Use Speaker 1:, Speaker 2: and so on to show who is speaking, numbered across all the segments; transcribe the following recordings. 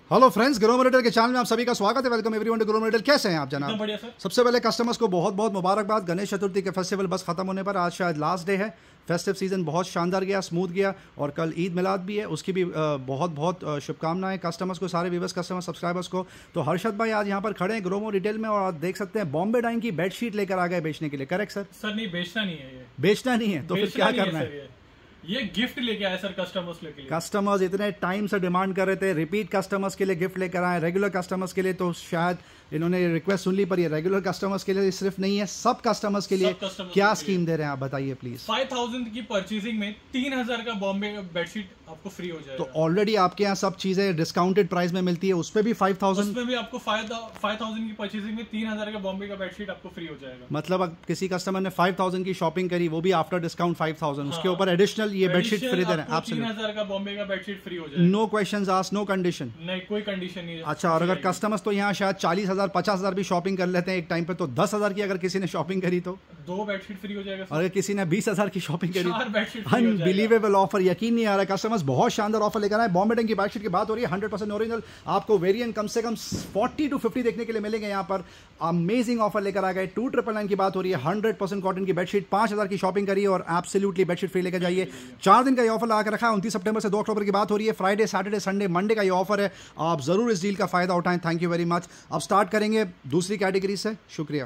Speaker 1: Hello friends, Grow Monitor के channel में आप सभी का स्वागत है। Welcome everyone to Grow Monitor. कैसे हैं आप जनाब?
Speaker 2: बढ़िया सर।
Speaker 1: सबसे पहले कस्टमर्स को बहुत बहुत मुबारकबाद। गणेश चतुर्थी के फेस्टिवल बस खत्म होने पर आज शायद लास्ट डे है। फेस्टिव सीजन बहुत शानदार गया, स्मूथ गया और कल ईद मिलाद भी है, उसकी भी बहुत बहुत शुभकामनाएं कस्टमर्स को, सारे व्यूवर्स, कस्टमर, सब्सक्राइबर्स को। तो हर्षद भाई आज यहाँ पर खड़े हैं ग्रोमो रिटेल में और आप देख सकते हैं बॉम्बे डाइन की बेडशीट लेकर आ गए बेचने के लिए। Correct sir?
Speaker 2: सर नहीं, बेचना नहीं है ये।
Speaker 1: बेचना नहीं है तो फिर क्या करना है?
Speaker 2: ये गिफ्ट लेके आए सर कस्टमर्स के लिए।
Speaker 1: कस्टमर्स इतने टाइम से डिमांड कर रहे थे, रिपीट कस्टमर्स के लिए गिफ्ट लेकर आए। रेगुलर कस्टमर्स के लिए तो शायद इन्होंने रिक्वेस्ट सुन ली, पर ये रेगुलर कस्टमर्स के लिए सिर्फ नहीं है, सब कस्टमर्स के लिए क्या स्कीम दे रहे हैं आप बताइए प्लीज।
Speaker 2: 5000 की परचेसिंग में 3000 का बॉम्बे का बेडशीट आपको फ्री हो जाएगा।
Speaker 1: तो ऑलरेडी आपके यहाँ सब चीजें डिस्काउंटेड प्राइस में मिलती है, उस पर भी 5000,
Speaker 2: उसमें भी आपको 5000 की परचेसिंग में 3000 का बॉम्बे का बेडशीट आपको फ्री हो जाएगा।
Speaker 1: मतलब अब किसी कस्टमर ने 5000 की शॉपिंग करी, वो भी आफ्टर डिस्काउंट 5000, उसके ऊपर एडिशनल ये बेडशीट फ्री दे रहे हैं।
Speaker 2: 3000 का बॉम्बे का बेडशीट फ्री हो जाएगा।
Speaker 1: No questions asked, no condition.
Speaker 2: नहीं, कोई कंडीशन नहीं है।
Speaker 1: अच्छा, और अगर कस्टमर्स तो यहाँ शायद 40,000 50,000 भी शॉपिंग कर लेते हैं एक टाइम पे, तो 10,000 की अगर किसी ने शॉपिंग करी तो
Speaker 2: 2 बेडशीट फ्री हो जाएगा।
Speaker 1: अगर किसी ने 20,000 की शॉपिंग करी,
Speaker 2: 4 बेडशीट फ्री हो जाएगा।
Speaker 1: अनबिलीवेबल ऑफर, यकीन नहीं आ रहा है। कस्टमर्स बहुत शानदार ऑफर लेकर आए। बॉम्बे डाइन की बेडशीट की बात हो रही है, 100% ओरिजिनल। आपको वेरिएंट कम से कम 40 to 50 देखने के लिए मिलेंगे यहाँ पर। अमेजिंग ऑफर लेकर आ गए। 2999 की बात हो रही है, 100% कॉटन की बेडशीट, 5,000 की शॉपिंग करिए और एब्सोल्युटली बेडशीट फ्री लेकर जाइए। 4 दिन का ये ऑफर लगा के रखा है। 29 सितंबर से 2 अक्टूबर की बात हो रही है। फ्राइडे, सैटरडे, संडे, मंडे का ये ऑफर है। आप जरूर इस डील का फायदा उठाएं। Thank you very much. अब स्टार्ट करेंगे दूसरी कैटेगरी से। शुक्रिया।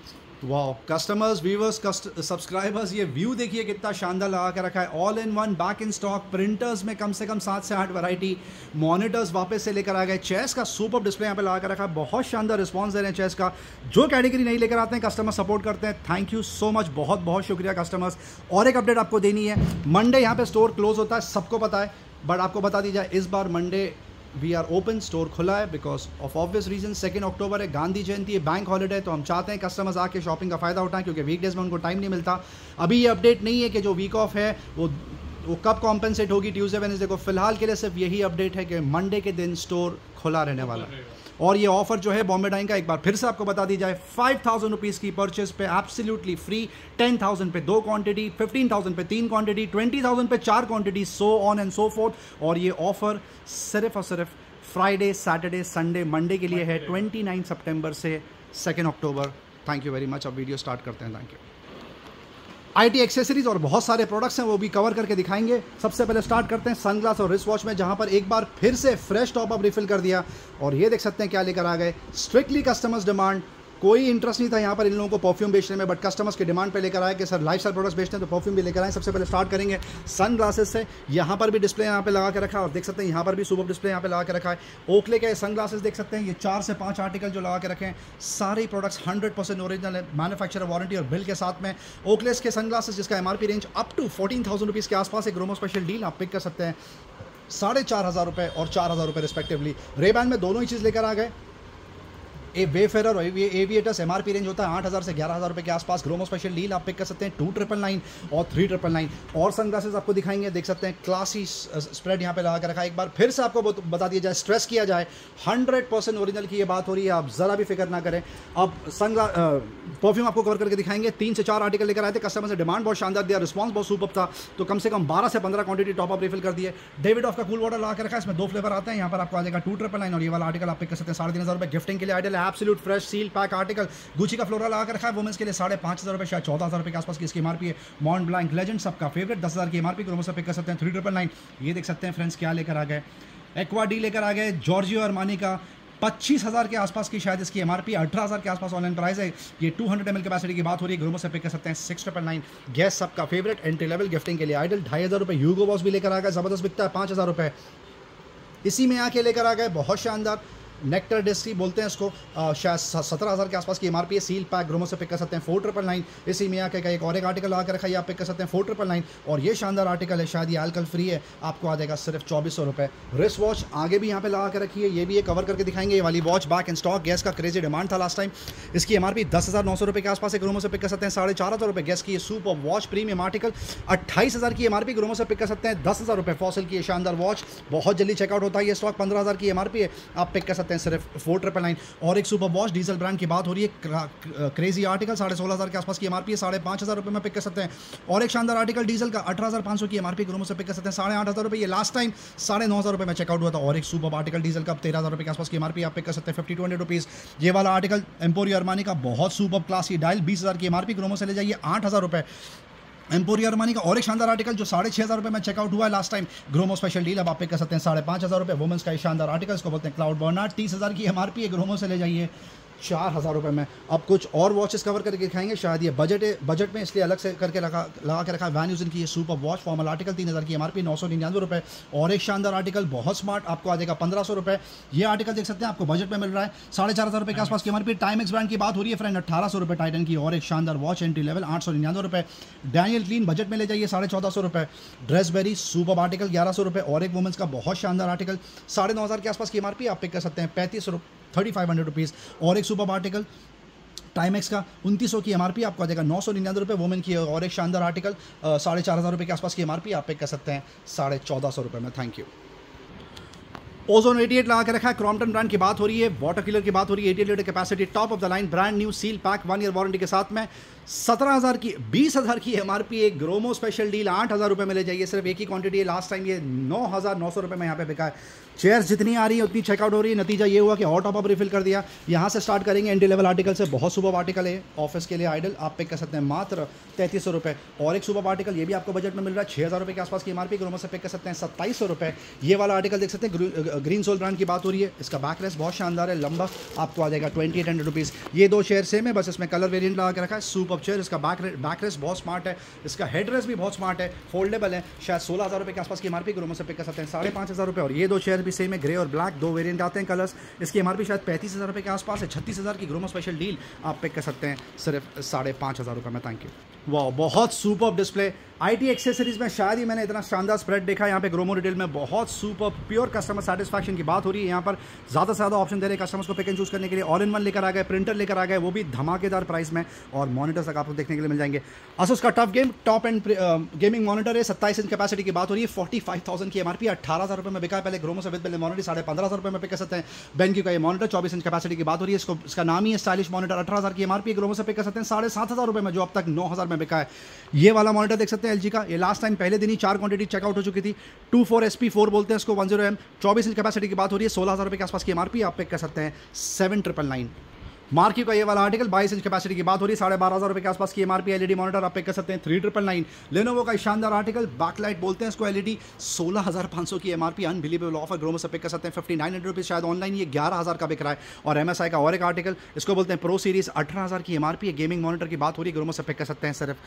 Speaker 1: वाह, कस्टमर्स, व्यूवर्स, सब्सक्राइबर्स, ये व्यू देखिए कितना शानदार लगा के रखा है। All in one, back in stock. Printers में कम से कम 7 से 8 वैरायटी। मॉनिटर्स वापस से लेकर आ गए। चेस का सुपर डिस्प्ले यहाँ पे लगा के रखा है। बहुत शानदार रिस्पांस दे रहे हैं चेस का। जो कैटेगरी नहीं लेकर आते हैं कस्टमर सपोर्ट करते हैं। थैंक यू सो मच, बहुत बहुत शुक्रिया कस्टमर्स। और एक अपडेट आपको देनी है। मंडे यहाँ पे स्टोर क्लोज होता है, सबको पता है, बट आपको बता दी जाए इस बार Monday we are open. Store खुला है बिकॉज ऑफ ऑब्वियस रीजन। 2 अक्टूबर है, गांधी जयंती है, बैंक हॉलीडे है, तो हम चाहते हैं कस्टमर्स आके शॉपिंग का फ़ायदा उठाएं, क्योंकि वीकडेज में उनको टाइम नहीं मिलता। अभी ये अपडेट नहीं है कि जो वीक ऑफ है वो कब कॉम्पेंसेट होगी, ट्यूसडे वेडनेसडे को। फिलहाल के लिए सिर्फ यही अपडेट है कि मंडे के दिन स्टोर खुला रहने वाला है। और ये ऑफर जो है बॉम्बे डाइन का, एक बार फिर से आपको बता दी जाए, 5,000 रुपीज़ की परचेज पे एब्सोल्युटली फ्री, 10,000 पे 2 क्वांटिटी, 15,000 पे 3 क्वांटिटी, 20,000 पे 4 quantity, so on and so forth. और ये ऑफर सिर्फ और सिर्फ फ्राइडे, सैटरडे, संडे, मंडे के लिए है, 29 सितंबर से 2 अक्टूबर। Thank you very much. अब वीडियो स्टार्ट करते हैं। Thank you. आईटी एक्सेसरीज और बहुत सारे प्रोडक्ट्स हैं, वो भी कवर करके दिखाएंगे। सबसे पहले स्टार्ट करते हैं सनग्लास और रिस्ट वॉच में, जहां पर एक बार फिर से फ्रेश टॉप अप रिफिल कर दिया। और ये देख सकते हैं क्या लेकर आ गए। स्ट्रिक्टली कस्टमर्स डिमांड, कोई इंटरेस्ट नहीं था यहाँ पर इन लोगों को परफ्यूम बेचने में, बट कस्टमर्स की डिमांड पे लेकर आए कि सर लाइफस्टाइल प्रोडक्ट्स बेचते हैं तो परफ्यूम भी लेकर आए। सबसे पहले स्टार्ट करेंगे सन ग्लासेस से। यहाँ पर भी डिस्प्ले यहाँ पे लगा के रखा है और देख सकते हैं यहाँ पर भी सुपर डिस्प्ले यहाँ पे लगा के रखा है। ओकले के सन ग्लासेस देख सकते हैं, ये 4 से 5 आर्टिकल जो लगा के रखे हैं, सारे प्रोडक्ट्स 100% ओरिजिनल है, मैन्युफैक्चरर वारंटी और बिल के साथ में। ओकलेस के सन ग्लासेस जिसका MRP range up to 14,000 rupees के आसपास है। ग्रोमो स्पेशल डील आप पिक कर सकते हैं, 4,500 रुपये और 4,000 रुपये रिस्पेक्टिवली। रेबैन में दोनों ही चीज़ लेकर आ गए। ए वेफेरर और एविएटर्स MRP रेंज होता है 8,000 से 11,000 रुपये के आसपास। ग्रोमो स्पेशल डील आप पिक कर सकते हैं, 2,999 और 3,999। और सनग्लासेस आपको दिखाएंगे, देख सकते हैं क्लासी स्प्रेड यहाँ पे लगा कर रखा है। एक बार फिर से आपको बता दिया जाए, स्ट्रेस किया जाए, 100% ओरिजिनल की ये बात हो रही है, आप ज़रा भी फिक्र ना करें। अब परफ्यूम आपको कवर करके दिखाएंगे। 3 से 4 आर्टिकल लेकर आए थे, कस्टमर से डिमांड बहुत शानदार दिया, रिस्पॉन्स बहुत सुपर था, तो कम से कम 12 से 15 क्वांटिटी टॉप अप रिफिल कर दिए। डेविड ऑफ का कूल वाटर लगा कर रखा है, इसमें 2 फ्लेवर आते हैं। यहाँ पर आपको आ जाएगा 2,999 और ये वाला आर्टिकल आप पिक कर सकते हैं 3,500 रुपये। गिफ्टिंग के लिए आइडियल है, absolute fresh seal pack article. Gucci का फ्लोरा लगा कर रखा है, वुमेंस के लिए 5,500 रुपये, शायद 14,000 रुपये के आसपास की इसकी MRP है। मॉन्ट ब्लैंक लेजेंड सबका फेवरेट, 10,000 की MRP। ग्रोमो से पिक कर सकते हैं 3,999। ये देख सकते हैं फ्रेंड्स क्या लेकर आ गए। एक्वा डी लेकर आ गए, जॉर्जियो अरमानी का, 25,000 के आसपास की शायद इसकी MRP, 18,000 के आसपास ऑनलाइन प्राइस है। ये 200 ml कैपेसिटी की बात हो रही है। ग्रोमो से पिक कर सकते हैं 6,999। गैस सबका फेवरेट, एंट्री लेवल गिफ्टिंग के लिए आइडल, 2,500 रुपये। ह्यूगो बॉस भी लेकर आ गए, ज़बरदस्त बिकता है, 5,000 रुपये। इसी में आके लेकर आ गए बहुत शानदार नेक्टर डिस्ट्री बोलते हैं इसको, शायद 17,000 के आसपास की MRP है। सील पैक ग्रोमो से पिक कर सकते हैं 4,999। इसी में आके एक और एक आर्टिकल आकर रखा है, आप पिक कर सकते हैं 4,999। और ये शानदार आर्टिकल है, शायद ये अल्कोहल फ्री है, आपको आ जाएगा सिर्फ 2,400 रुपये। रिस्ट वॉच आगे भी यहाँ पे लगा कर रखी है, ये भी ये कवर करके दिखाएंगे। ये वाली watch back in stock, Guess का क्रेजी डिमांड था लास्ट टाइम। इसकी MRP 10,900 रुपये के आसपास है। ग्रोमो से पिक कर सकते हैं 4,500 रुपये। गैस की सुपर वॉच प्रीमियम आर्टिकल, 28,000 की MRP। ग्रोमो से पिक कर सकते हैं 10,000 रुपये। फॉसिल की ये शानदार वॉच बहुत जल्दी चेकआउट होता है, ये स्टॉक 15,000 की MRP है, आप पिक कर सकते हैं सकते हैं सिर्फ 4999। और एक सुपर वॉच डीजल ब्रांड की बात हो रही है, क्रेजी आर्टिकल 16,500 के आसपास की एमआरपी है, 5,500 रुपये में पिक कर सकते हैं। और एक शानदार आर्टिकल डीजल का 18,500 की एमआरपी ग्रोमो से पिक कर सकते हैं 8,500 रुपये। ये लास्ट टाइम 9,500 रुपये में चेकआउट हुआ था। और एक सुपर आर्टिकल डीजल का 13,000 रुपये के आसपास की एमआरपी आप पिक कर सकते हैं 5,200 रुपीज़। ये वाला आर्टिकल एम्पोरियो अरमानी का बहुत सुपर क्लास की डायल 20,000 की एमआरपी ग्रोमो से ले जाइए 8,000 रुपये। एम्पोरियो अरमानी का और एक शानदार आर्टिकल जो 6,500 रुपये में चेकआउट हुआ है last time, Gromo special deal, अब आप पिक कर सकते हैं 5,500 रुपये। वुमेंस का शानदार आर्टिकल, इसको बोलते हैं क्लाउड बर्नार्ड, 30,000 की एमआरपी है, ग्रोमो से ले जाइए 4,000 रुपये में। अब कुछ और वॉचेस कवर करके दिखाएंगे, शायद ये बजट में इसलिए अलग से करके लगा के रखा है। वैन यूजन की ये सुपर वॉच फॉर्मल आर्टिकल 3,000 की एमआरपी 999 रुपये। और एक शानदार आर्टिकल बहुत स्मार्ट आपको आ जाएगा 1,500 रुपये। ये आर्टिकल देख सकते हैं आपको बजट में मिल रहा है 4,500 रुपये के आसपास की एमआरपी। टाइमेक्स ब्रांड की बात हो रही है फ्रेंड, 1,800 रुपये टाइटन की। और एक शानदार वॉच एंट्री लेवल 899 रुपये। डैनियल क्लीन बजट में ले जाइए 1,450 रुपये। ड्रेसबेरी सुपर आर्टिकल 1,100 रुपये। और एक वुमेंस का बहुत शानदार आर्टिकल 9,500 के आसपास की एमआरपी आप पिक कर सकते हैं 3,500 रुपीज़। और एक सुपर आर्टिकल टाइमेक्स का 2,900 की एमआरपी आपको आ जाएगा 999 रुपये वुमेन की। और एक शानदार आर्टिकल 4,500 रुपये के आसपास की एमआरपी आप पिक कर सकते हैं 1,450 रुपये में। Thank you. ओजोन 88 लगा के रखा है, क्रॉम्पटन ब्रांड की बात हो रही है, वाटर किलर की बात हो रही है, 88 litre capacity, top of the line, brand new seal pack, 1 year warranty के साथ में 17,000 की 20,000 की एमआरपी। एक ग्रोमो स्पेशल डील 8,000 रुपये में ले जाइए, सिर्फ एक ही क्वांटिटी है, लास्ट टाइम ये 9,900 रुपये में यहाँ पे बिका है। चेयर्स जितनी आ रही है उतनी चेकआउट हो रही है, नतीजा ये हुआ कि और टॉप अप रिफिल कर दिया। यहाँ से स्टार्ट करेंगे एंट्री लेवल आर्टिकल से, बहुत सुपर आर्टिकल है ऑफिस के लिए आइडल, आप पिक कर सकते हैं मात्र 3,300 रुपये। और एक सुपर आर्टिकल ये भी आपको बजट में मिल रहा है 6,000 रुपये के आसपास की एमआरपी, ग्रोमो से पिक कर सकते हैं 2,700 रुपये। ये वाला आर्टिकल देख सकते हैं, ग्रीन सोल ब्रांड की बात हो रही है, इसका बैक रेस्ट बहुत शानदार है, लंबा, आपको आ जाएगा 2,800 रुपीज़। ये दो चेयर सेम है, बस इसमें कलर वेरियंट लगा के रखा है। सुपर चेयर, इसका बैक रेस्ट बहुत स्मार्ट है, इसका हेड रेस्ट भी बहुत स्मार्ट है, फोल्डेबल है, शायद 16,000 रुपये के आसपास की एमआरपी, ग्रोमो से पिक कर सकते हैं 5,500 रुपये। और ये दो चेयर भी सेम है, ग्रे और ब्लैक, दो वेरिएंट आते हैं कलर्स, इसकी एमआरपी शायद 35,000 रुपये के आसपास है, 36,000 की ग्रोमो स्पेशल डील आप पिक कर सकते हैं सिर्फ 5,500 रुपये में। Thank you. वाह, बहुत सुपर डिस्प्ले। आईटी एक्सेसरीज में शायद ही मैंने इतना शानदार स्प्रेड देखा है। यहाँ पे ग्रोमो रिटेल में बहुत सुपर प्योर कस्टमर सेटिस्फैक्शन की बात हो रही है। यहाँ पर ज़्यादा से ज़्यादा ऑप्शन दे रहे हैं कस्टमर्स को पिक एंड चूज़ करने के लिए। ऑल इन वन लेकर आ गए, प्रिंटर लेकर आ गए, वो भी धमाकेदार प्राइस में, और मॉनिटर्स तक आपको देखने के लिए मिल जाएंगे। Asus का TUF game top end gaming monitor है, 27 इंच कैपेसिटी की बात हो रही है, 45,000 की एमआरपी, 18,000 रुपये में बिका है पहले, ग्रोमो से विद बिल मॉनिटर 15,500 रुपये में पिक कर सकते हैं। बेनक्यू का ये मॉनिटर 24 इंच कैपेसिटी की बात हो रही है, इसका नाम ही है स्टाइलिश मॉनिटर, 18,000 की एमआरपी, ग्रोमो से पिक कर सकते हैं 7,500 रुपये में, जो अब तक 9,000 में बिका है। ये वाला मॉनिटर देख सकते हैं एलजी का, ये लास्ट टाइम पहले दिन ही 4 क्वांटिटी चेकआउट हो चुकी थी, 24SP4 बोलते हैं इसको, 10M, 24 इंच कैपेसिटी की बात हो रही है, 16,000 रुपये के आसपास की एमआरपी, आप पिक कर सकते हैं 7,999। मार्की का ये वाला आर्टिकल 22 इंच कैपेसिटी की बात हो रही है, 12,500 रुपये के आसपास की एमआरपी, एलईडी मॉनिटर आप पिक कर सकते हैं 3,999। लेनोवो का शानदार आर्टिकल बैकलाइट बोलते हैं इसको, एलईडी 16,500 की एमआरपी, अनबिलीवेबल ऑफर, ग्रोमो से पिक कर सकते हैं 5,900 रुपीज़, शायद ऑनलाइन ये 11,000 का बिक रहा है। और एमएसआई का और एक आर्टिकल, इसको बोलते हैं प्रो सीरीज, 18,000 की एमआरपी है, गेमिंग मॉनिटर की बात हो रही है, ग्रोमो से पिक कर सकते हैं सिर्फ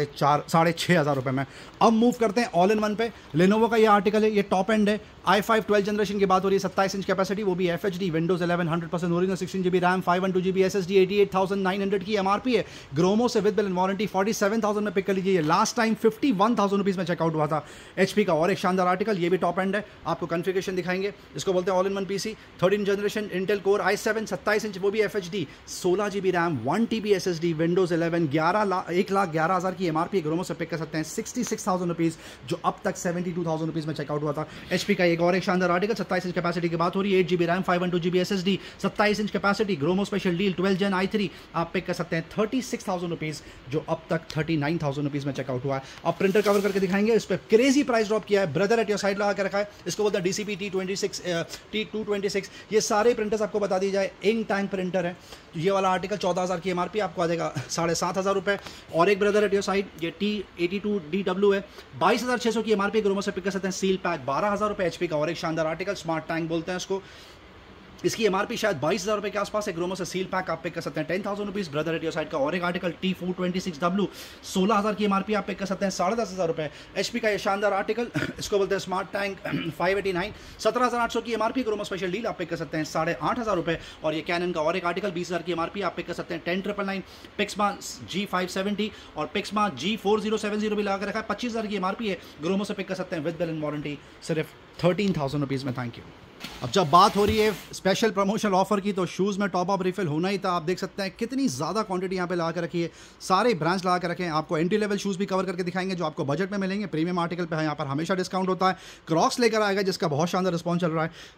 Speaker 1: 6,500 रुपये में। अब मूव करते हैं ऑल इन वन पे। लेनोवो का ये आर्टिकल है, ये टॉप एंड है, i5 12 जनरेशन की बात हो रही है, 27 इंच कैपेसिटी, वो भी FHD, Windows 11, 100% original, 16GB RAM, 512GB SSD, 88,900 की एमआरपी है, ग्रोमो से विद बिल एंड वारंटी 47,000 में पिक कर लीजिए। लास्ट टाइम 51,000 रुपीज़ में चेकआउट हुआ था। HP का और एक शानदार आर्टिकल, ये भी टॉप एंड है, आपको कॉन्फ़िगरेशन दिखाएंगे, इसको बोलते हैं all in one PC, 13 generation Intel Core i7, 27 inch, वो भी FHD, 16GB RAM, 1TB SSD, Windows 11, 1,11,000 की एमआरपी, ग्रोमो से पिक कर सकते हैं 66,000 रुपीज़, जो अब तक 72,000 रुपीज़ में चेकआउट हुआ था। HP का एक और एक शानदार आर्टिकल, 27 इंच कैपेसिटी की बात हो रही है, 8GB RAM, 512GB SSD, 27 inch capacity, Gromo special deal, 12 Gen i3 आप पिक कर सकते हैं 36,000 रुपीज़, जो अब तक 39,000 रुपीज़ में चेकआउट हुआ है। अब प्रिंटर कवर करके दिखाएंगे, इस पर क्रेजी प्राइस ड्रॉप किया है, ब्रदर एट योर साइड लगा के रखा है, इसको बोलते हैं DCP T226, ये सारे प्रिंटर्स आपको बता दी जाए, इंक टैंक प्रिंटर है। ये वाला आर्टिकल 14,000 की एमआरपी, आपको आ जाएगा 7,500 रुपये। और एक ब्रदर एट योर साइड, ये T82DW है, 22,600 की एमआरपी, ग्रोमो से पिक कर सकते हैं सील पैक, 12,000 रुपये। HP का और एक शानदार आर्टिकल, स्मार्ट टैंक बोलते हैं इसको, इसकी एमआरपी शायद 22,000 रुपये के आसपास है, ग्रोमो से सील पैक आप पिक कर सकते हैं 10,000 rupees. Brother at your side का और एक आर्टिकल T426W, 16,000 की एमआरपी, आप पिक कर सकते हैं 10,500 रुपये। HP का ये शानदार आर्टिकल, इसको बोलते हैं स्मार्ट टैंक 589, 17,800 की एमआरपी, ग्रोमो स्पेशल डील आप पिक कर सकते हैं 8,500 रुपये। और ये कैनन का और एक आर्टिकल 20,000 की एमआरपी, आप पिक कर सकते हैं 10,999। पिक्समा G570 और पिक्समा G4070 भी लगा कर रखा है, 25,000 की एमआरपी है, ग्रोमो से पिक कर सकते हैं विद बिल एंड वारंटी सिर्फ 13,000 रुपीज़ में। Thank you. अब जब बात हो रही है स्पेशल प्रमोशनल ऑफर की, तो शूज़ में टॉप अप रिफिल होना ही था। आप देख सकते हैं कितनी ज़्यादा क्वांटिटी यहाँ पे लगा कर रखी है, सारे ब्रांड्स लगा कर रखे हैं। आपको एंट्री लेवल शूज़ भी कवर करके दिखाएंगे जो आपको बजट में मिलेंगे। प्रीमियम आर्टिकल पे यहाँ पर हमेशा डिस्काउंट होता है। क्रॉक्स लेकर आएगा जिसका बहुत शानदार रिस्पॉन्स चल रहा है।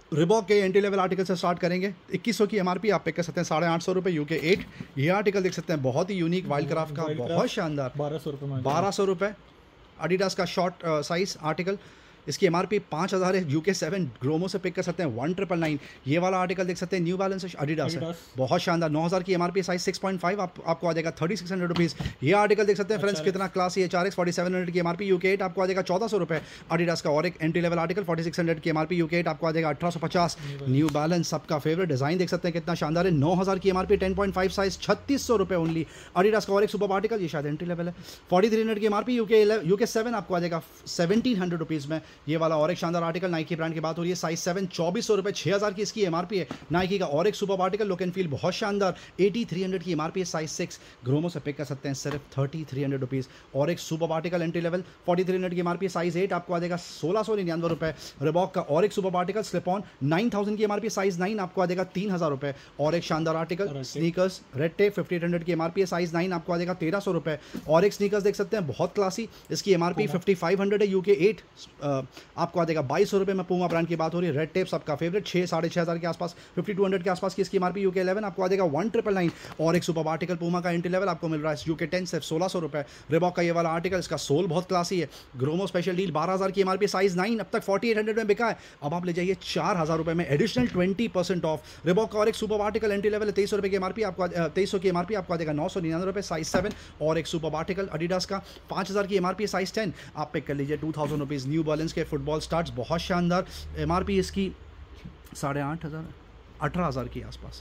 Speaker 1: रिबॉक के एंट्री लेवल आर्टिकल से स्टार्ट करेंगे। 2100 की एमआरपी, आप पिक कर सकते हैं 850 रुपये, UK 8। ये आर्टिकल देख सकते हैं, बहुत ही यूनिक वाइल्ड क्राफ्ट का, बहुत शानदार,
Speaker 2: 1200 रुपये में।
Speaker 1: 1200 रुपये। एडिडास का शॉर्ट साइज आर्टिकल, इसकी एमआरपी 5000 है, UK 7 ग्रोमो से पिक कर सकते हैं 1999। ये वाला आर्टिकल देख सकते हैं, न्यू बैलेंस एडिडास है, बहुत शानदार, 9000 की एमआरपी, साइज 6.5, आपको आ जाएगा 3600 रुपीज़। ये आर्टिकल देख सकते हैं फ्रेंड्स, कितना क्लासी है, 4X 4700 की एमआरपी, UK 8 आपको आ जाएगा 1400 रुपये। एडिडास का और एक एंट्री लेवल आर्टिकल 4600 की एमआरपी, UK 8 आपको आ जाएगा 1850। न्यू बैलेंस सबका फेवरेट डिजाइन देख सकते हैं, कितना शानदार है, 9000 की एमआरपी, 10.5 साइज, 3600 रुपये ओनली। एडिडास का और एक सुपर आर्टिकल, ये शायद एंट्री लेवल है, 4300 की एमआरपी, UK 7 आपको आ जाएगा 1700 रुपीज़ में। ये वाला और एक शानदार आर्टिकल, नाइकी ब्रांड की बात हो रही है, साइज 7, 2400 रुपये, 6000 की इसकी एमआरपी है। नाइकी का और एक super article, look and feel बहुत शानदार, 8300 की एमआरपी है, साइज 6, ग्रोमो से पिक कर सकते हैं सिर्फ 3300 रुपीज़। और एक सुपर आर्टिकल एंट्री लेवल 4300 की एमआरपी, साइज 8 आपको आ जाएगा 1699 रुपये। रिबॉक का और एक सुपर आर्टिकल स्लिप ऑन, 9000 की एमआरपी, साइज 9 आपको आ जाएगा 3000 रुपये। और एक शानदार आर्टिकल स्नीकर्स रेड टेप, 5800 की एमआरपी है, साइज 9 आपको आ जाएगा 1300 रुपये। और एक स्नीकर्स देख सकते हैं, बहुत क्लासी, इसकी एमआरपी 5500 है, UK 8 आपको आ जाएगा 2200 रुपये में। पूमा ब्रांड की बात हो रही है, रेड टेप सबका फेवरेट, 6,500 के आसपास, 5200 के आसपास की इसकी एमआरपी, UK 11 आपको आ जाएगा 1999। और एक सुपर आर्टिकल पूमा का एंट्री लेवल आपको मिल रहा है UK 10 सिर्फ 1600 रुपये। रिबॉक का ये वाला आर्टिकल, इसका सोल बहुत क्लासी है, ग्रोमो स्पेशल डील, 12000 की एमआरपी, साइज 9, अब तक 4800 में बिका है, अब आप ले जाइए 4000 रुपये में, एडिशनल 20% ऑफ। रिबॉक का और एक सुपर आर्टिकल एंट्री लेवल है, 2300 रुपये की एमआरपी, आपको 2300 की एमआरपी आपको आ जाएगा 999 रुपये, साइज 7। और एक सुपर आर्टिकल एडिडास का 5000 की एमआरपी, साइज 10, आप पिक कर लीजिए 2000 रुपीज़। न्यू बैलेंस के फुटबॉल स्टार्ट्स, बहुत शानदार, एमआरपी इसकी 8500, 18000 के आसपास,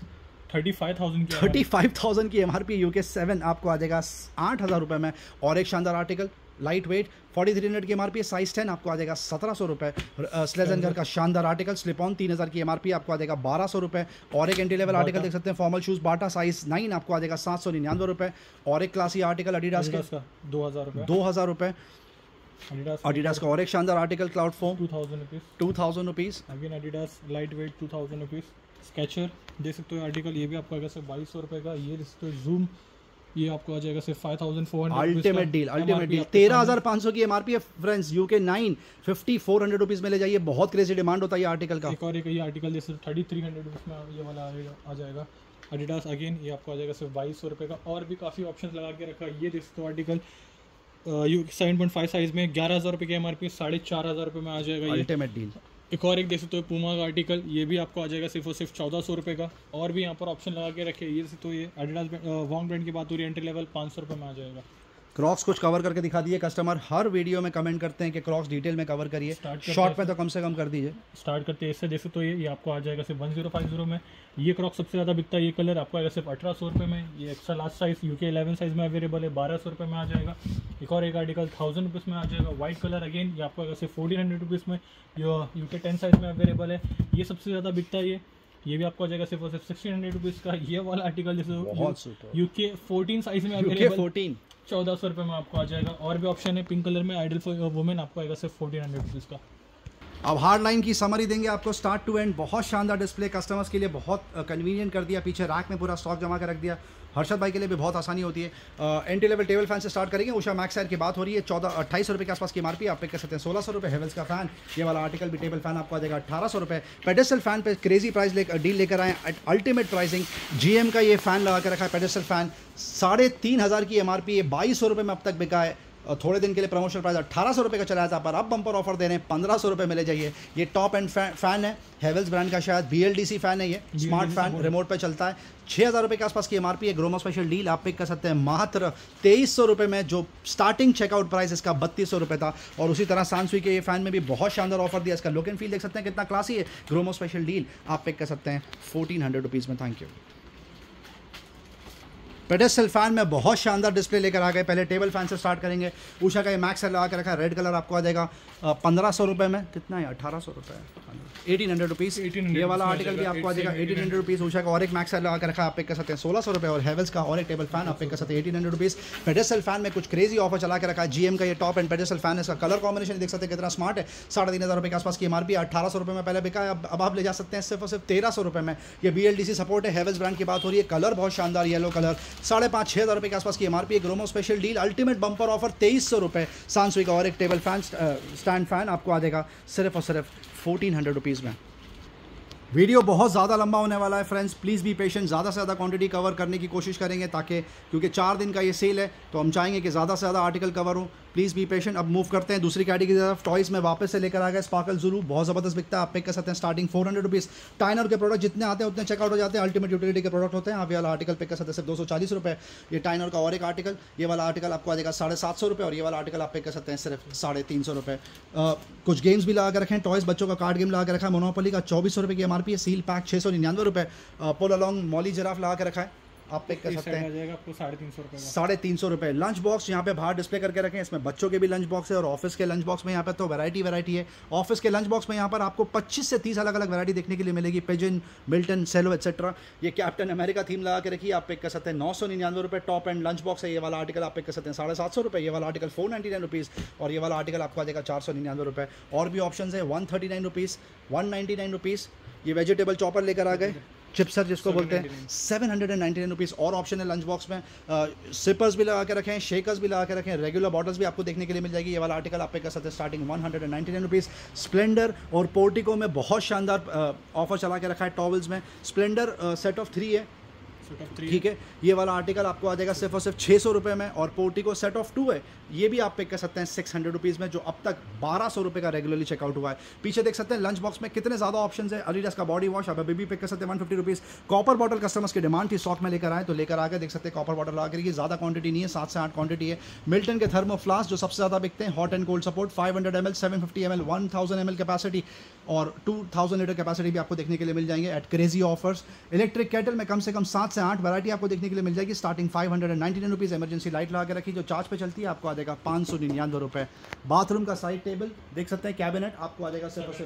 Speaker 2: 35,000
Speaker 1: की एमआरपी, UK 7 आपको आ जाएगा 8000 रुपये में। और एक शानदार आर्टिकल लाइट वेट, 4300 की एमआरपी, साइज 10 आपको आ जाएगा 1700 रुपये। स्लेजेंगर का शानदार आर्टिकल स्लिप ऑन, 3000 की एमआरपी, आपको आ जाएगा 1200 रुपये। और एक एंट्री लेवल आर्टिकल देख सकते हैं, फॉर्मल शूज़ बाटा, साइज 9 आपको आ जाएगा 799 रुपये। और एक क्लासी आर्टिकल एडिडास का 2000 रुपये। एडिडास का और एक शानदार article cloud foam, 2000 rupees.
Speaker 2: Again Adidas lightweight 2000 rupees. Skecher देख सकते हो आर्टिकल, ये भी आपको आएगा सिर्फ 2200 रुपये का। ये देख सकते हो जूम, ये आपको आ जाएगा सिर्फ 5400।
Speaker 1: अल्टीमेट डील 13500 की एमआरपी है फ्रेंड्स, UK 9 5400 रुपीज़ में ले जाइए, बहुत क्रेजी डिमांड होता है ये आर्टिकल का।
Speaker 2: एक और एक ये आर्टिकल जैसे 3300 रुपीज़ में ये वाला आ जाएगा एडिडास, अगेन ये आपको आ जाएगा सिर्फ 2200 रुपये का। और भी काफ़ी ऑप्शन लगा के रखा है। ये देख सकते हो आर्टिकल UK 7.5 साइज में 11000 रुपये की एमआरपी, 4500 रुपये में आ जाएगा,
Speaker 1: अल्टीमेट डील।
Speaker 2: एक और एक देख सकते हो पूमा का आर्टिकल, ये भी आपको आ जाएगा सिर्फ और सिर्फ 1400 रुपये का। और भी यहाँ पर ऑप्शन लगा के रखे, ये तो ये एडिडास वॉन्ग ब्रांड की बात हो रही है, एंट्री लेवल 500 रुपये में आ जाएगा।
Speaker 1: क्रॉक्स कुछ कवर करके दिखा दिए, कस्टमर हर वीडियो में कमेंट करते हैं कि क्रॉक्स डिटेल में कवर करिए, शॉर्ट में तो कम से कम कर दीजिए।
Speaker 2: स्टार्ट करते हैं इससे, जैसे तो ये आपको आ जाएगा सिर्फ 1050 में। ये क्रॉक्स सबसे ज़्यादा बिकता है, ये कलर आपको आएगा सिर्फ 1800 रुपये में। ये extra large size UK 11 size में अवेलेबल है, 1200 रुपये में आ जाएगा। एक और एक आर्टिकल 1000 रुपीज़ में आ जाएगा, वाइट कलर, अगेन ये आपको आएगा सिर्फ 1400 रुपीज़ में, ये UK 10 साइज में अवेलेबल है। ये सबसे ज़्यादा बिकता है, ये भी आपको आ जाएगा सिर्फ और सिर्फ 1600 रुपीज़ का। ये वाला आर्टिकल जैसे UK 14 साइज में अवेलेबल, 1400 रुपये में आपको आ जाएगा। और भी ऑप्शन है पिंक कलर में, आइडल फॉर वुमेन, आपको आएगा सिर्फ 1400 रुपीज़ का।
Speaker 1: अब हार्ड लाइन की समरी देंगे आपको स्टार्ट टू एंड, बहुत शानदार डिस्प्ले, कस्टमर्स के लिए बहुत कन्वीनियंट कर दिया, पीछे रैक में पूरा स्टॉक जमा कर रख दिया, हर्षद भाई के लिए भी बहुत आसानी होती है। एंट्री लेवल टेबल फैन से स्टार्ट करेंगे, उषा मैक्स एयर की बात हो रही है, 2800 रुपये के आसपास की एमआरपी, आप पिक कर सकते हैं 1600 रुपये। हेवल्स का फैन, ये वाला आर्टिकल भी टेबल फैन आपको आ जाएगा 1800 रुपये। पेडेस्टल फैन पे क्रेजी प्राइस डील लेकर आए, अल्टीमेट प्राइसिंग, GM का ये फैन लगा के रखा है, पेडेस्टल फैन 3500 की एमआरपी, ये 2200 रुपये में अब तक बिका है। थोड़े दिन के लिए प्रमोशनल प्राइस 1800 रुपये का चलाया था, पर अब बम्पर ऑफर दे रहे हैं 1500 रुपये में ले जाइए। ये टॉप एंड फैन है, हेवल्स ब्रांड का, शायद BLDC फैन है, ये स्मार्ट फैन रिमोट पे चलता है, 6000 रुपये के आसपास की एमआरपी है। ग्रोमो स्पेशल डील आप पिक कर सकते हैं मात्र 2300 रुपये में, जो स्टार्टिंग चेकआउट प्राइस इसका 3200 रुपये था। और उसी तरह सांसुई के ये फैन में भी बहुत शानदार ऑफर दिया, इसका लुक एंड फील देख सकते हैं कितना क्लासी है। ग्रोमो स्पेशल डील आप पिक कर सकते हैं 1400 रुपीज़ में। Thank you. पेडेस्टल फैन में बहुत शानदार डिस्प्ले लेकर आ गए, पहले टेबल फैन से स्टार्ट करेंगे। उषा का ये मैक्स सेल लगा के रखा है, रेड कलर आपको आ जाएगा 1500 रुपये में, कितना है 1800 रुपये, 1800 रुपीज़। ये वाला आर्टिकल भी आपको आ जाएगा 1800 रुपीज़। उषा का और एक मैक्स सेल लगा के रखा है, आप पिक कर सकते हैं 1600 रुपये। और हेवल्स का और एक टेबल फैन आप पिक कर सकते हैं 1800 रुपीज़। पेडेस्टल फैन में कुछ क्रेजी ऑफर चला के रखा है, GM का ये टॉप एंड पेडेस्टल फैन है, इसका कलर कॉम्बिनेशन देख सकते हैं कितना स्मार्ट है, 3500 रुपये के आसपास की एमआरपी, 1800 रुपये में पहले बिका है, अब आप ले जा सकते हैं सिर्फ और सिर्फ 1300 रुपये में। ये BLDC सपोर्ट है, हेवल्स ब्रांड की बात हो रही है, कलर बहुत शानदार येलो कलर, 5500-6000 रुपये के आसपास की MRP. Gromo special deal ultimate bumper offer 2300 रुपये। सांसुई का और एक टेबल फैन स्टैंड फैन आपको आ जाएगा सिर्फ और सिर्फ 1400 रुपीज़ में। वीडियो बहुत ज़्यादा लंबा होने वाला है फ्रेंड्स, प्लीज़ बी पेशेंट, ज़्यादा से ज़्यादा क्वांटिटी कवर करने की कोशिश करेंगे ताकि, क्योंकि 4 दिन का ये सेल है तो हम चाहेंगे कि ज़्यादा से ज़्यादा आर्टिकल कवर हो। Please be patient. अब मूव करते हैं दूसरी कैटेगरी की तरफ। टॉयज़ में वापस से लेकर आ गए स्पार्कल ज़ुरू, बहुत ज़बरदस्त बिकता है, आप पिक कर सकते हैं स्टार्टिंग 400 रुपीज़। टाइनर के प्रोडक्ट जितने आते हैं उतने चेकआउट हो जाते हैं, अल्टीमेट यूटिलिटी के प्रोडक्ट होते हैं। आप ये वाला आर्टिकल पिक कर सकते हैं सिर्फ 240 रुपये। ये टाइनर का और एक आर्टिकल, ये वाला आर्टिकल आपको आ जाएगा 750 रुपये, और ये वाला आर्टिकल आप पिक कर सकते हैं सिर्फ 350 रुपये। कुछ गेम्स भी लगा के रखे हैं, टॉयज़ बच्चों का कार्ड गेम लगा के रखा है मोनोपोली का, 2400 रुपये की MRP है। सील पैक 699 रुपये। पुल अलॉन्ग मॉली जिराफ लगा के रखा है, आप पिक कर सकते हैं,
Speaker 2: आपको 350 रुपये।
Speaker 1: 350 रुपये। लंच बॉक्स यहाँ पे बाहर डिस्प्ले करके रखें, इसमें बच्चों के भी लंच बॉक्स है और ऑफिस के लंच बॉक्स में यहाँ पे तो वैरायटी है। ऑफिस के लंच बॉक्स में यहाँ पर आपको 25 से 30 अलग अलग वैरायटी देखने के लिए मिलेगी, पिजन, मिल्टन, सेलो एक्सेट्रा। ये कैप्टन अमेरिका थीम लगा के रखी है, आप पिक कर सकते हैं 999 रुपये। टॉप एंड लंच बॉक्स है, ये वाला आर्टिकल आप पिक कर सकते हैं 750 रुपये। ये वाला आर्टिकल 499 रुपीज़, और ये वाला आर्टिकल आपको आ जाएगा 499 रुपये। और भी ऑप्शन है, 139 रुपीज़, 199 रुपीज़। ये वेजिटेबल चॉपर लेकर आ गए, चिप्सर जिसको बोलते हैं, 799 रुपीज़। और ऑप्शन है लंच बॉक्स में, सिपर्स भी लगा के रखें, शेकर्स भी लगा के रखें, रेगुलर बॉटल्स भी आपको देखने के लिए मिल जाएगी। ये वाला आर्टिकल आप पे कर सकते हैं स्टार्टिंग 199 रुपीज़। स्प्लेंडर और पोर्टिको में बहुत शानदार ऑफर चला के रखा है टॉवल्स में। स्प्लेंडर सेट ऑफ 3 है, ठीक है। ये वाला आर्टिकल आपको आ जाएगा सिर्फ और सिर्फ 600 रुपये में। और पोर्टिको सेट ऑफ 2 है, ये भी आप पिक कर सकते हैं 600 रुपीज़ में, जो अब तक 1200 रुपये का रेगुलरली चेकआउट हुआ है। पीछे देख सकते हैं लंच बॉक्स में कितने ज़्यादा ऑप्शन है। एडिडास का बॉडी वॉश आप अभी भी पिक कर सकते हैं 150 रुपीज़। कॉपर बॉटल कस्टमर्स की डिमांड थी, स्टॉक में लेकर आए तो लेकर आकर देख सकते हैं कॉपर बॉटल आकर, ये ज़्यादा क्वांटिटी नहीं है, 7 से 8 क्वांटिटी है। मिल्टन के थर्मो फ्लास्क जो सबसे ज़्यादा बिकते हैं, hot and cold support, 500 ml, 750 ml, 1000 ml capacity और 2000 लीटर कैपेसिटी भी आपको देखने के लिए मिल जाएंगे at crazy offers. Electric kettle में कम से कम 7 से 8 वैरायटी आपको देखने के लिए मिल जाएगी, स्टार्टिंग 599 रुपीज़। इमरजेंसी लाइट लगा के रखी जो चार्ज पे चलती है, आपको आ जाएगा 599 रुपये। बाथरूम का साइड टेबल देख सकते हैं, कैबिनेट आपको आ जाएगा सिर्फ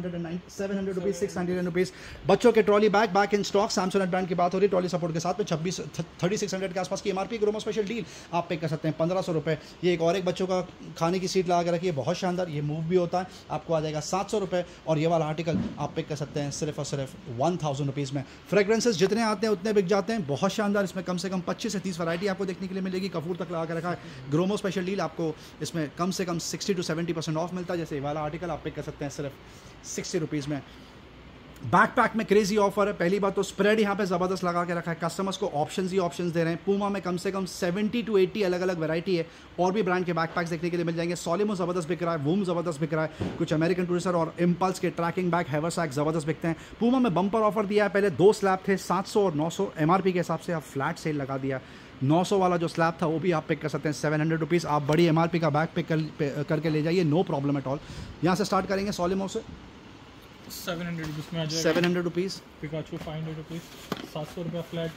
Speaker 1: 700 रुपीज़, 699 रुपीज़। बच्चों के trolley back in stock, Samsung brand की बात हो रही है, ट्रॉली सपोर्ट के साथ में 3600 के आसपास की MRP। ग्रोमो स्पेशल डील आप पे कर सकते हैं 1500 रुपये। ये एक और एक बच्चों का खाने की सीट लगा के रखी है, बहुत शानदार, ये मूव भी होता है, आपको आ जाएगा 700 रुपये। और ये वाला आर्टिकल आप पिक कर सकते हैं सिर्फ और सिर्फ 1000 रुपीज़ में। फ्रेग्रेंसेस जितने आते हैं उतने बिक जाते हैं, बहुत शानदार। इसमें कम से कम 25 से 30 वैरायटी आपको देखने के लिए मिलेगी, कपूर तक लगा के रखा है। ग्रोमो स्पेशल डील आपको इसमें कम से कम 60 to 70% ऑफ मिलता है। जैसे ये वाला आर्टिकल आप पिक कर सकते हैं सिर्फ 60 रुपीज़ में। बैकपैक में क्रेजी ऑफर है। पहली बात तो स्प्रेड यहाँ पे ज़बरदस्त लगा के रखा है, कस्टमर्स को ऑप्शंस ही ऑप्शंस दे रहे हैं। पूमा में कम से कम 70 to 80 अलग अलग वैरायटी है, और भी ब्रांड के बैकपैक्स देखने के लिए मिल जाएंगे। सॉलिमो ज़बरदस्त बिक रहा है, वूम ज़बरदस्त बिक रहा है, कुछ अमेरिकन टूरिस्टर और इम्पल्स के ट्रैकिंग बैग, हैवर्सैक ज़बरदस्त बिकते हैं। पूमा में बम्पर ऑफर दिया है, पहले 2 स्लैब थे 700 और 900 MRP के हिसाब से, अब फ्लैट सेल लगा दिया। 900 वाला जो स्लैब था वो भी आप पिक कर सकते हैं 700 रुपीज़। आप बड़ी MRP का बैग पिक करके ले जाइए, नो प्रॉब्लम एट ऑल। यहाँ से स्टार्ट करेंगे सॉलिमो से,
Speaker 2: 700 रुपीज़ में आ जाएगा।
Speaker 1: 700 रुपीज़।
Speaker 2: पिकाचू 500 रुपीज़, 700 रुपये फ्लैट,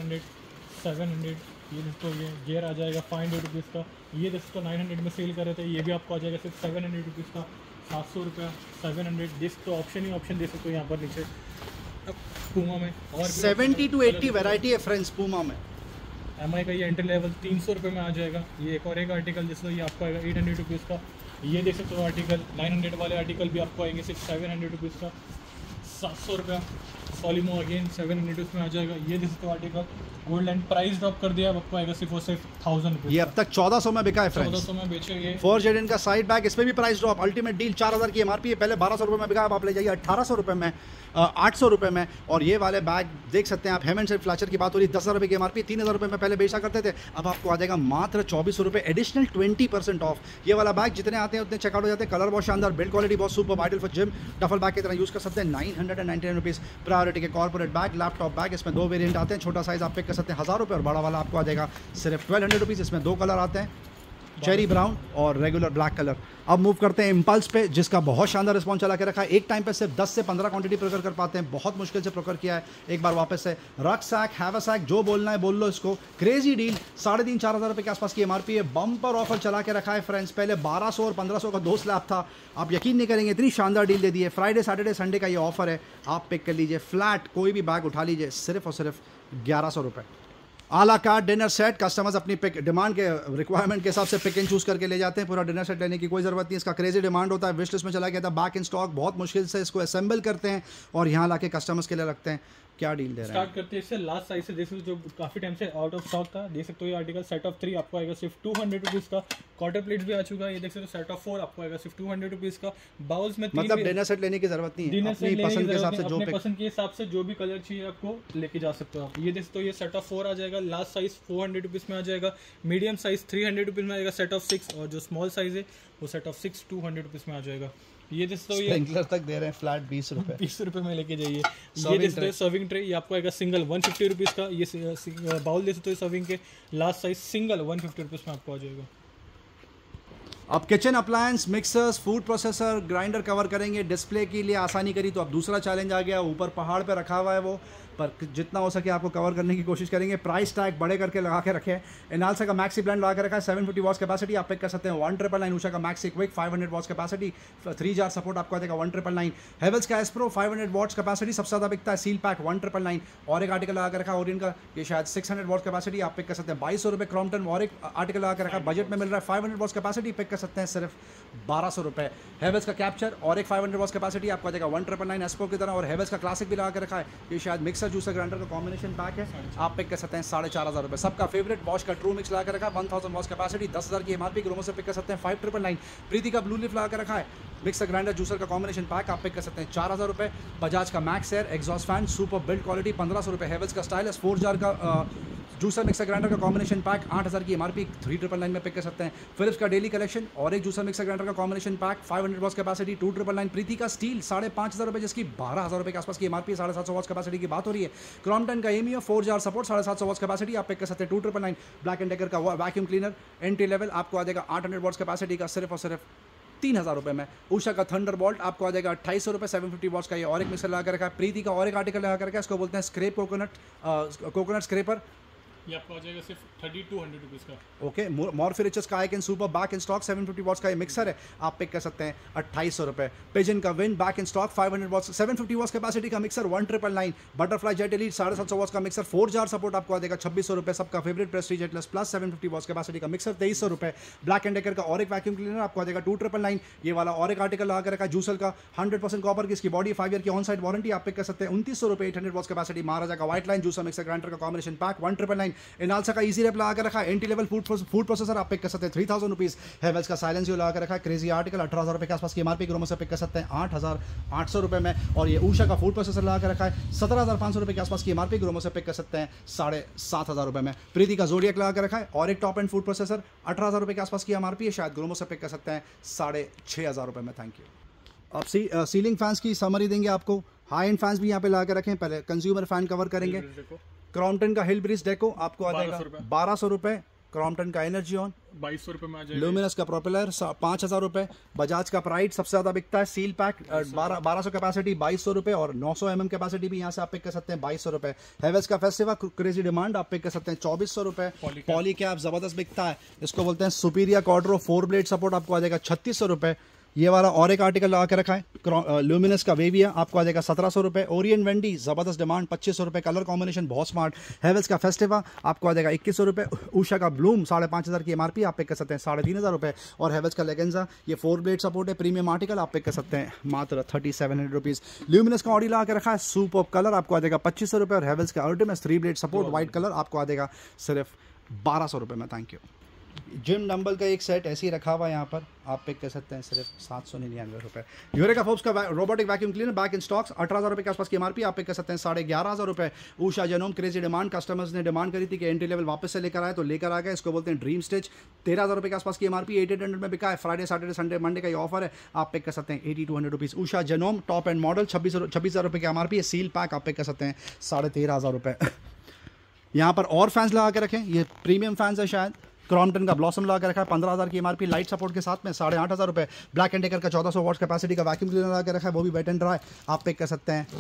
Speaker 2: 700। ये दोस्तों ये गियर आ जाएगा 500 रुपीज़ का। ये दोस्तों 900 में सेल कर रहे थे, ये भी आपको आ जाएगा सिर्फ 700 रुपीज़ का। 700 रुपया, 700 डिस्क तो ऑप्शन ही ऑप्शन दे सकते हो यहाँ पर नीचे। पूमा में और
Speaker 1: 70 to 80 वैरायटी है फ्रेंड्स पूमा में।
Speaker 2: MI का ये एंट्री लेवल 300 रुपये में आ जाएगा। ये एक और एक आर्टिकल जिसका ये आपको आएगा 800 रुपीज़ का। ये देख सकते हो आर्टिकल 900 वाले आर्टिकल भी आपको आएंगे सिर्फ 700 रुपीज़ का। 700 रुपया सॉलिमो अगेन 700 में आ जाएगा। ये देख सकते हो article gold and price drop कर दिया, आपको आएगा सिर्फ और सिर्फ 1000 रुपये।
Speaker 1: ये अब तक 1400 में बिका है फ्रेंड्स,
Speaker 2: 1400 में बेचे ये।
Speaker 1: 4 जेड का साइड बैग, इसमें भी प्राइस ड्रॉप, अल्टीमेट डील 4000 की MRP है, पहले 1200 रुपये में बिका, अब आप ले जाइए 1800 रुपये में, 800 रुपये में। और ये वाले बैग देख सकते हैं आप, हेमन सेट फ्लैचर की बात हो रही है, 10,000 रुपये की MRP, 3000 रुपये में पहले बेचा करते थे, अब आपको आ जाएगा मात्र 2400 रुपये, एडिशनल 20% ऑफ। ये वाला बैग जितने आते हैं उतने चेकआउट हो जाते हैं, कलर बहुत शानदार, बिल्ड क्वालिटी बहुत super, ideal for gym, duffel bag की तरह यूज़ कर सकते हैं। 999 रुपीज़ प्रायोरिटी के कॉर्पोरेट बैग, लैपटॉप बैग, इसमें 2 वेरिएंट आते हैं, छोटा साइज़ आप पिक कर सकते हैं 1000 रुपये, और बड़ा वाला आपको आ जाएगा सिर्फ 1200 रुपीज़। इसमें 2 कलर आते हैं, चेरी ब्राउन और रेगुलर ब्लैक कलर। अब मूव करते हैं इम्पल्स पे, जिसका बहुत शानदार रिस्पॉन्स चला के रखा है। एक टाइम पे सिर्फ 10 से 15 क्वांटिटी प्रोकर कर पाते हैं, बहुत मुश्किल से प्रोकर किया है। एक बार वापस से रक सैक, हैवरसैक, जो बोलना है बोल लो इसको। क्रेजी डील, 3,500-4,000 रुपये के आसपास की MRP है, बम्पर ऑफर चला के रखा है फ्रेंड्स। पहले 1200 और 1500 का 2 स्लैब था, आप यकीन नहीं करेंगे इतनी शानदार डील दे दी है। फ्राइडे सैटरडे संडे का ये ऑफर है, आप पिक कर लीजिए, फ्लैट कोई भी बैग उठा लीजिए, सिर्फ और सिर्फ 1100 रुपये। A la carte dinner set, customers अपनी पिक डिमांड के रिक्वायरमेंट के हिसाब से पिक एंड चूज़ करके ले जाते हैं। पूरा डिनर सेट लेने की कोई ज़रूरत नहीं, इसका क्रेजी डिमांड होता है, विश लिस्ट में चला गया था, बैक इन स्टॉक, बहुत मुश्किल से इसको असेंबल करते हैं और यहाँ लाके कस्टमर्स के लिए रखते हैं। क्या डील दे रहे हैं?
Speaker 2: स्टार्ट करते हैं इससे लास्ट साइज से, जैसे जो काफी टाइम से आउट ऑफ स्टॉक था, देख सकते हो ये आर्टिकल सेट ऑफ 3 आपको आएगा सिर्फ 200 रुपीज का। क्वार्टर प्लेट्स भी आ चुका है, ये देख सकते हो सेट ऑफ 4 आपको आएगा सिर्फ 200 रुपीज का। बाउल्स में
Speaker 1: मतलब डिनर सेट लेने की जरूरत नहीं है, अपनी पसंद के हिसाब से जो
Speaker 2: पसंद के हिसाब से जो भी कलर चाहिए आपको लेके जा सकते हो आप। ये देख सकते हो ये सेट ऑफ 4 आ जाएगा, लास्ट साइज 400 रुपीज में आ जाएगा, मीडियम साइज 300 रुपीज में आएगा सेट ऑफ 6, और जो स्मॉल साइज है वो सेट ऑफ 6 200 रुपीज में आ जाएगा। ये दोस्तों ये
Speaker 1: स्प्रिंकलर तक दे रहे हैं फ्लैट 20 रुपए,
Speaker 2: 20 रुपए में लेके जाइए। ये दोस्तों सर्विंग ट्रे, ये आपको आएगा सिंगल 150 रुपीज़ का। ये बाउल दे सकते हो सर्विंग के, लास्ट साइज सिंगल 150 रुपीज़ में आपको आ जाएगा।
Speaker 1: अब kitchen appliance, mixers, food processor, grinder cover करेंगे। डिस्प्ले के लिए आसानी करी तो अब दूसरा चैलेंज आ गया, ऊपर पहाड़ पे रखा हुआ है वो, पर जितना हो सके आपको कवर करने की कोशिश करेंगे। प्राइस टैग बड़े करके लगा के रखे हैं। इनालसा का मैक्सी ब्लेंड लगा के रखा है, 750 वॉट्स कैपेसिटी आप पिक कर सकते हैं। 1999 उषा का Maxi Quick 500 watts capacity, 3 jar support आपको आ जाएगा 1999। हेवल्स का एस्प्रो 500 वॉट्स कैपेसिटी सबसे ज़्यादा बिकता है, सील पैक 1999। और एक आर्टिकल लगा के रखा है ओरियन का, ये शायद 600 वॉट्स कैपेसिटी आप पिक कर सकते हैं 2200 रुपये। क्रॉम्पटन और एक आर्टिकल लगा के रखा है, बजट में मिल रहा है 500 वॉट्स कैपेसिटी पिक कर सकते हैं सिर्फ 1200 रुपये। हेवल्स का कैप्चर और एक 500 वॉट्स कैपेसिटी आपको आ जाएगा 1999 एस्प्रो की तरह। और हेवल्स का क्लासिक भी लगा के रखा है, ये शायद मिक्सर जूसर ग्राइंडर का कॉम्बिनेशन पैक है, आप पिक कर सकते हैं 4500 रुपये। सबका फेवरेट बॉश का ट्रू मिक्स लगा के रखा है, 1000 वॉट्स कैपेसिटी, 10,000 की एमआरपी, ग्रोमो से पिक कर सकते हैं 5999। प्रीति का ब्लू लिफ लगा के रखा है, मिक्सर ग्राइंडर जूसर का कॉम्बिनेशन पैक आप पिक कर सकते हैं 4000 रुपये। बजाज का Max Air exhaust fan super build quality 1500 रुपये। हेवल्स का स्टाइलस 4 जार का जूसर मिक्सर ग्राइंडर का कॉम्बिनेशन पैक 8000 की एमआरपी, 3999 में पिक कर सकते हैं। फिलिप्स का डेली कलेक्शन और एक जूसर मिक्सर ग्राइंडर का combination pack 500 watts capacity 2999। Preethi का स्टील 5500 रुपये, जिसकी 12000 रुपये के आसपास की एमआरपी, 750 वॉट्स कैपेसिटी की बात हो रही है। क्रॉम्पटन का Ameo 4 jar support 750 watts capacity आप पिक कर सकते हैं 2999। ब्लैक एंड डेकर का वैक्यूम क्लीनर एंट्री लेवल आपको आ जाएगा 800 वॉट्स कैपेसिटी का सिर्फ और सिर्फ 3000 रुपये में। उषा का थंडरबोल्ट आपको आ जाएगा 2800 रुपये, 750 वॉट्स का ये और एक मिक्सर लगा कर रखा है। प्रीति का और एक आर्टिकल लगा कर रखा है, इसको बोलते हैं स्क्रेप कोकोनट स्क्रेपर,
Speaker 2: ये आपको आ जाएगा सिर्फ 3200 रुपीज़ का।
Speaker 1: ओके। मॉर्फिरिचस का Icon super back in stock 750 watts का ये मिक्सर है, आप पिक कर सकते हैं 2800 रुपये। पिजन का Wind back in stock 500 watts 750 watts capacity का mixer 1999। Butterfly Jet Elite 750 watts का मिक्सर 4 जार सपोर्ट आपको आ जाएगा 2600 रुपये। सबका favourite Prestige Jetless plus 750 watts capacity का मिक्सर 2300 रुपये। ब्लैक एंड डेकर का और एक वैक्यूम क्लीनर आपको आ जाएगा 2999। ये वाला और एक आर्टिकल लगा रखा है जूसल का 100% कॉपर की, इसकी बॉडी 5 ईयर की ऑन साइड वारंटी आप पिक कर सकते हैं 2900 रुपये। 800 वॉट्स कैपेसिटी महाराजा का White Line juicer mixer grinder का कॉम्बिनेशन पैक 1999। इनालसा का रैप लगा कर रखा है, एंटी लेवल फूड प्रोसेसर आप पिक कर सकते हैं 3000 रुपीज। हेवल्स का साइलेंसियो लगा कर रखा है, क्रेजी आर्टिकल 18000 रुपये के आसपास की एमआरपी, ग्रोमो से पिक कर सकते हैं 8800 रुपये में। और ये उषा का फूड प्रोसेसर लगा कर रखा है 17500 रुपये के आसपास की एमआरपी, ग्रोमो से पिक कर सकते हैं 7500 रुपये में। प्रीति का जोडियक लगा कर रखा है और एक टॉप एंड फूड प्रोसेसर 18000 रुपये के आसपास की एमआरपी है, शायद ग्रोमो से पिक कर सकते हैं 6500 रुपये में। Thank you. अब सीलिंग फैंस की समरी देंगे आपको। हाई एंड फैंस भी यहाँ पे लगा कर रखें, पहले कंज्यूमर फैन कवर करेंगे। क्रॉम्पटन का हिल ब्रिज डेको आपको आ जाएगा 1200 रुपये। क्रॉम्पटन का एनर्जी ऑन
Speaker 2: 2200 रुपये में आ जाएगा।
Speaker 1: ल्यूमिनस का प्रोपेलर 5000 रुपये। बजाज का प्राइड सबसे ज्यादा बिकता है, सील पैक 1200 कैपेसिटी 2200 रुपये और 900 mm कैपेसिटी भी यहाँ से आप पिक कर सकते हैं 2200 रुपये। हेवल्स का फेस्टिवा क्रेजी डिमांड आप पिक कर सकते हैं 2400 रुपये। पॉली कैप जबरदस्त बिकता है, इसको बोलते हैं सुपीरियर क्वाड्रो 4 ब्लेड सपोर्ट आपको आ जाएगा 3600 रुपये। ये वाला और एक आर्टिकल लगा के रखा है ल्यूमिनस का वेविया आपको आ जाएगा 1700 रुपये। ओरियन वेंडी जबरदस्त डिमांड 2500 रुपये, कलर कॉम्बिनेशन बहुत स्मार्ट। हेवल्स का फेस्टिवा आपको आ जाएगा 2100 रुपये। उषा का ब्लूम 5500 की एमआरपी आप पिक कर सकते हैं 3500 रुपये। और हेवल्स का लेगेंजा ये 4 ब्लेड सपोर्ट है, प्रीमियम आर्टिकल आप पिक कर सकते हैं मात्र 3700 रुपीज़। ल्यूमिनस का ऑडी लगा के रखा है सुपर कलर आपको आ जाएगा 2500 रुपये। और हेवल्स का ultimate 3 blade support white colour आपको आ जाएगा सिर्फ 1200 रुपये में। Thank you. जिम डंबल का एक सेट ऐसे ही रखा हुआ है यहाँ पर, आप पिक कर सकते हैं सिर्फ 799 रुपये। यूरेका फोर्ब्स का robotic vacuum cleaner back in stocks 18000 रुपये के आसपास की एमआरपी आप पिक कर सकते हैं 11500 रुपये। Usha Janome crazy demand, customers ने डिमांड करी थी कि एंट्री लेवल वापस से लेकर आए तो लेकर आ गए, इसको बोलते हैं ड्रीम स्टिच 13000 रुपये के आसपास की एमआरपी 8800 में बिका है। फ्राइडे सैटरडे संडे मंडे का ये ऑफर है, आप पिक कर सकते हैं 8200 rupees. Usha Janome top end model 26000 रुपये की एमआरपी है, सील पैक आप पिक कर सकते हैं 13500 रुपये। यहाँ पर और फैंस लगा के रखें, ये प्रीमियम फैंस है शायद। क्रॉम्पटन का ब्लॉसम लगा के रखा है 15000 की एमआरपी लाइट सपोर्ट के साथ में 8500 रुपये। ब्लैक एंड डेकर का 1400 वॉट्स कैपेसिटी का वैक्यूम क्लीनर लगा के रखा है, वो भी वेट एंड ड्राई आप पिक कर सकते हैं।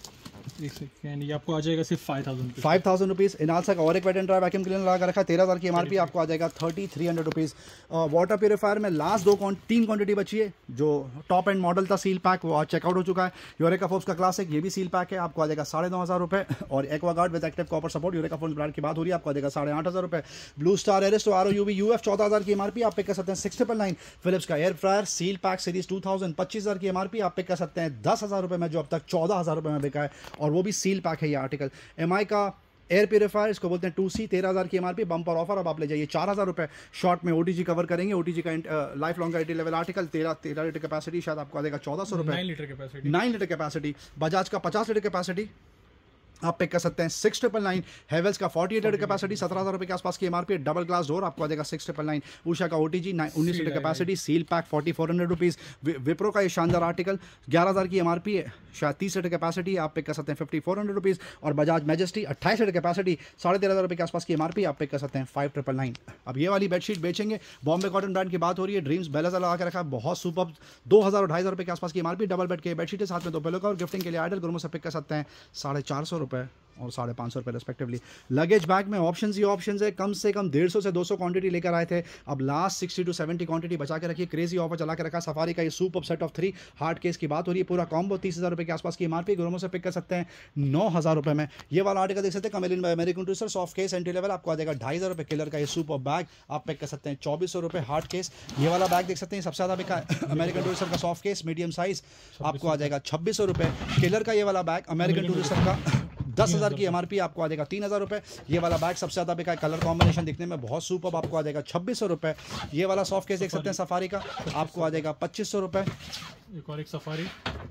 Speaker 2: ये आपको आ जाएगा सिर्फ
Speaker 1: 5000 रुपीज़। इनालसा का और एक wet and dry vacuum cleaner लगा रखा है 13000 की एमआरपी आपको आ जाएगा 3300 रुपीज़। वाटर प्योरीफायर में लास्ट 3 क्वांटिटी बची है, जो टॉप एंड मॉडल था सील पैक वो आज चेकआउट हो चुका है। यूरेका फोर्ब्स का क्लासिक ये भी सील पैक है, आपको आ जाएगा 9500 रुपये। और Aquaguard with active copper support Eureka Forbes brand की बात हो रही है, आपको आ जाएगा 8500 रुपये। Blue Star Aristo ROUV UF 14000 की एमआरपी आप पिक कर सकते हैं 6999। फिलिप्स का air fryer seal pack series 2000 25000 की एमआरपी आप पिक कर सकते हैं 10000 रुपये में, जो अब तक 14000 रुपये में बिका है। और और वो भी सील पैक है ये आर्टिकल। MI का एयर प्योरीफायर, इसको बोलते हैं 2C, 13,000 की MRP, बम्पर ऑफर। अब आप ले जाइए 4,000 रुपये। शॉर्ट में OTG कवर करेंगे, OTG का life long guarantee level article, 13 litre capacity, शायद आपको आ जाएगा 1,400 रुपये। 9 लीटर कैपेसिटी। बजाज का 50 लीटर कैपेसिटी आप पिक कर सकते हैं 6,999। हेवेल्स का 48 लीटर कैपेसिटी, 17,000 रुपये के आसपास की MRP, डबल ग्लास डोर, आपको आ जाएगा 6,999। उषा का OTG 19 litre capacity, seal pack 4,400 rupees. Wipro का ये शानदार आर्टिकल 11,000 की MRP है, शायद 30 लीटर कैपेसिटी, आप पिक कर सकते हैं 5,400 रुपीज़। और बजाज मैजेस्टी 28 लीटर कैपेसिटी, 13,500 रुपये के आसपास की MRP, आप पिक कर सकते हैं 5,999। अब ये वाली बेडशीट बेचेंगे, बॉम्बे कॉटन ब्रांड की बात हो रही है, ड्रीम्स बेलाजा लगा के रखा है, बहुत सुपर, 2,000 और 2,500 रुपये के आसपास की MRP, डबल बेड के बेडशीट है, साथ में 2 पिलो का, और गिफ्टिंग के लिए आइडल गुरुमो से पिक कर सकते हैं 450 रुपये और 550 रुपये रिस्पेक्टिवली। लगेज बैग में ऑप्शंस ही ऑप्शंस है, कम से कम 150 से 200 क्वांटिटी लेकर आए थे, अब लास्ट 60 to 70 क्वांटिटी बचा के रखिए। क्रेजी ऑफर चला के रखा सफारी का ये super set of 3 hard case की बात हो रही है, पूरा कॉम्बो 30,000 रुपये के आसपास की MRP, गुरुमो से पिक कर सकते हैं 9,000 रुपये में। ये वाला आर्टिकल देख सकते हैं, Kamiliant American Tourister soft case entry level, आपको आ जाएगा 2,500 रुपये। किलर का ये सुपर बैग आप पिक कर सकते हैं 2,400 रुपये हार्ड केस। ये वाला बैग देख सकते हैं, सबसे ज़्यादा बिका अमेरिकन टूरिस्टर का सॉफ्ट केस मीडियम साइज, आपको आ जाएगा 2,600 रुपये। किलर का ये वाला बैग अमेरिकन टूरिस्टर का 10,000 की MRP, आपको आ जाएगा 3,000 रुपये। ये वाला बैग सबसे ज़्यादा बिका है, कलर कॉम्बिनेशन दिखने में बहुत सुपर, आपको आ जाएगा 2,600 रुपये। ये वाला सॉफ्ट केस देख सकते हैं सफारी का, आपको आ जाएगा 2,500 रुपये।
Speaker 2: एक और एक सफारी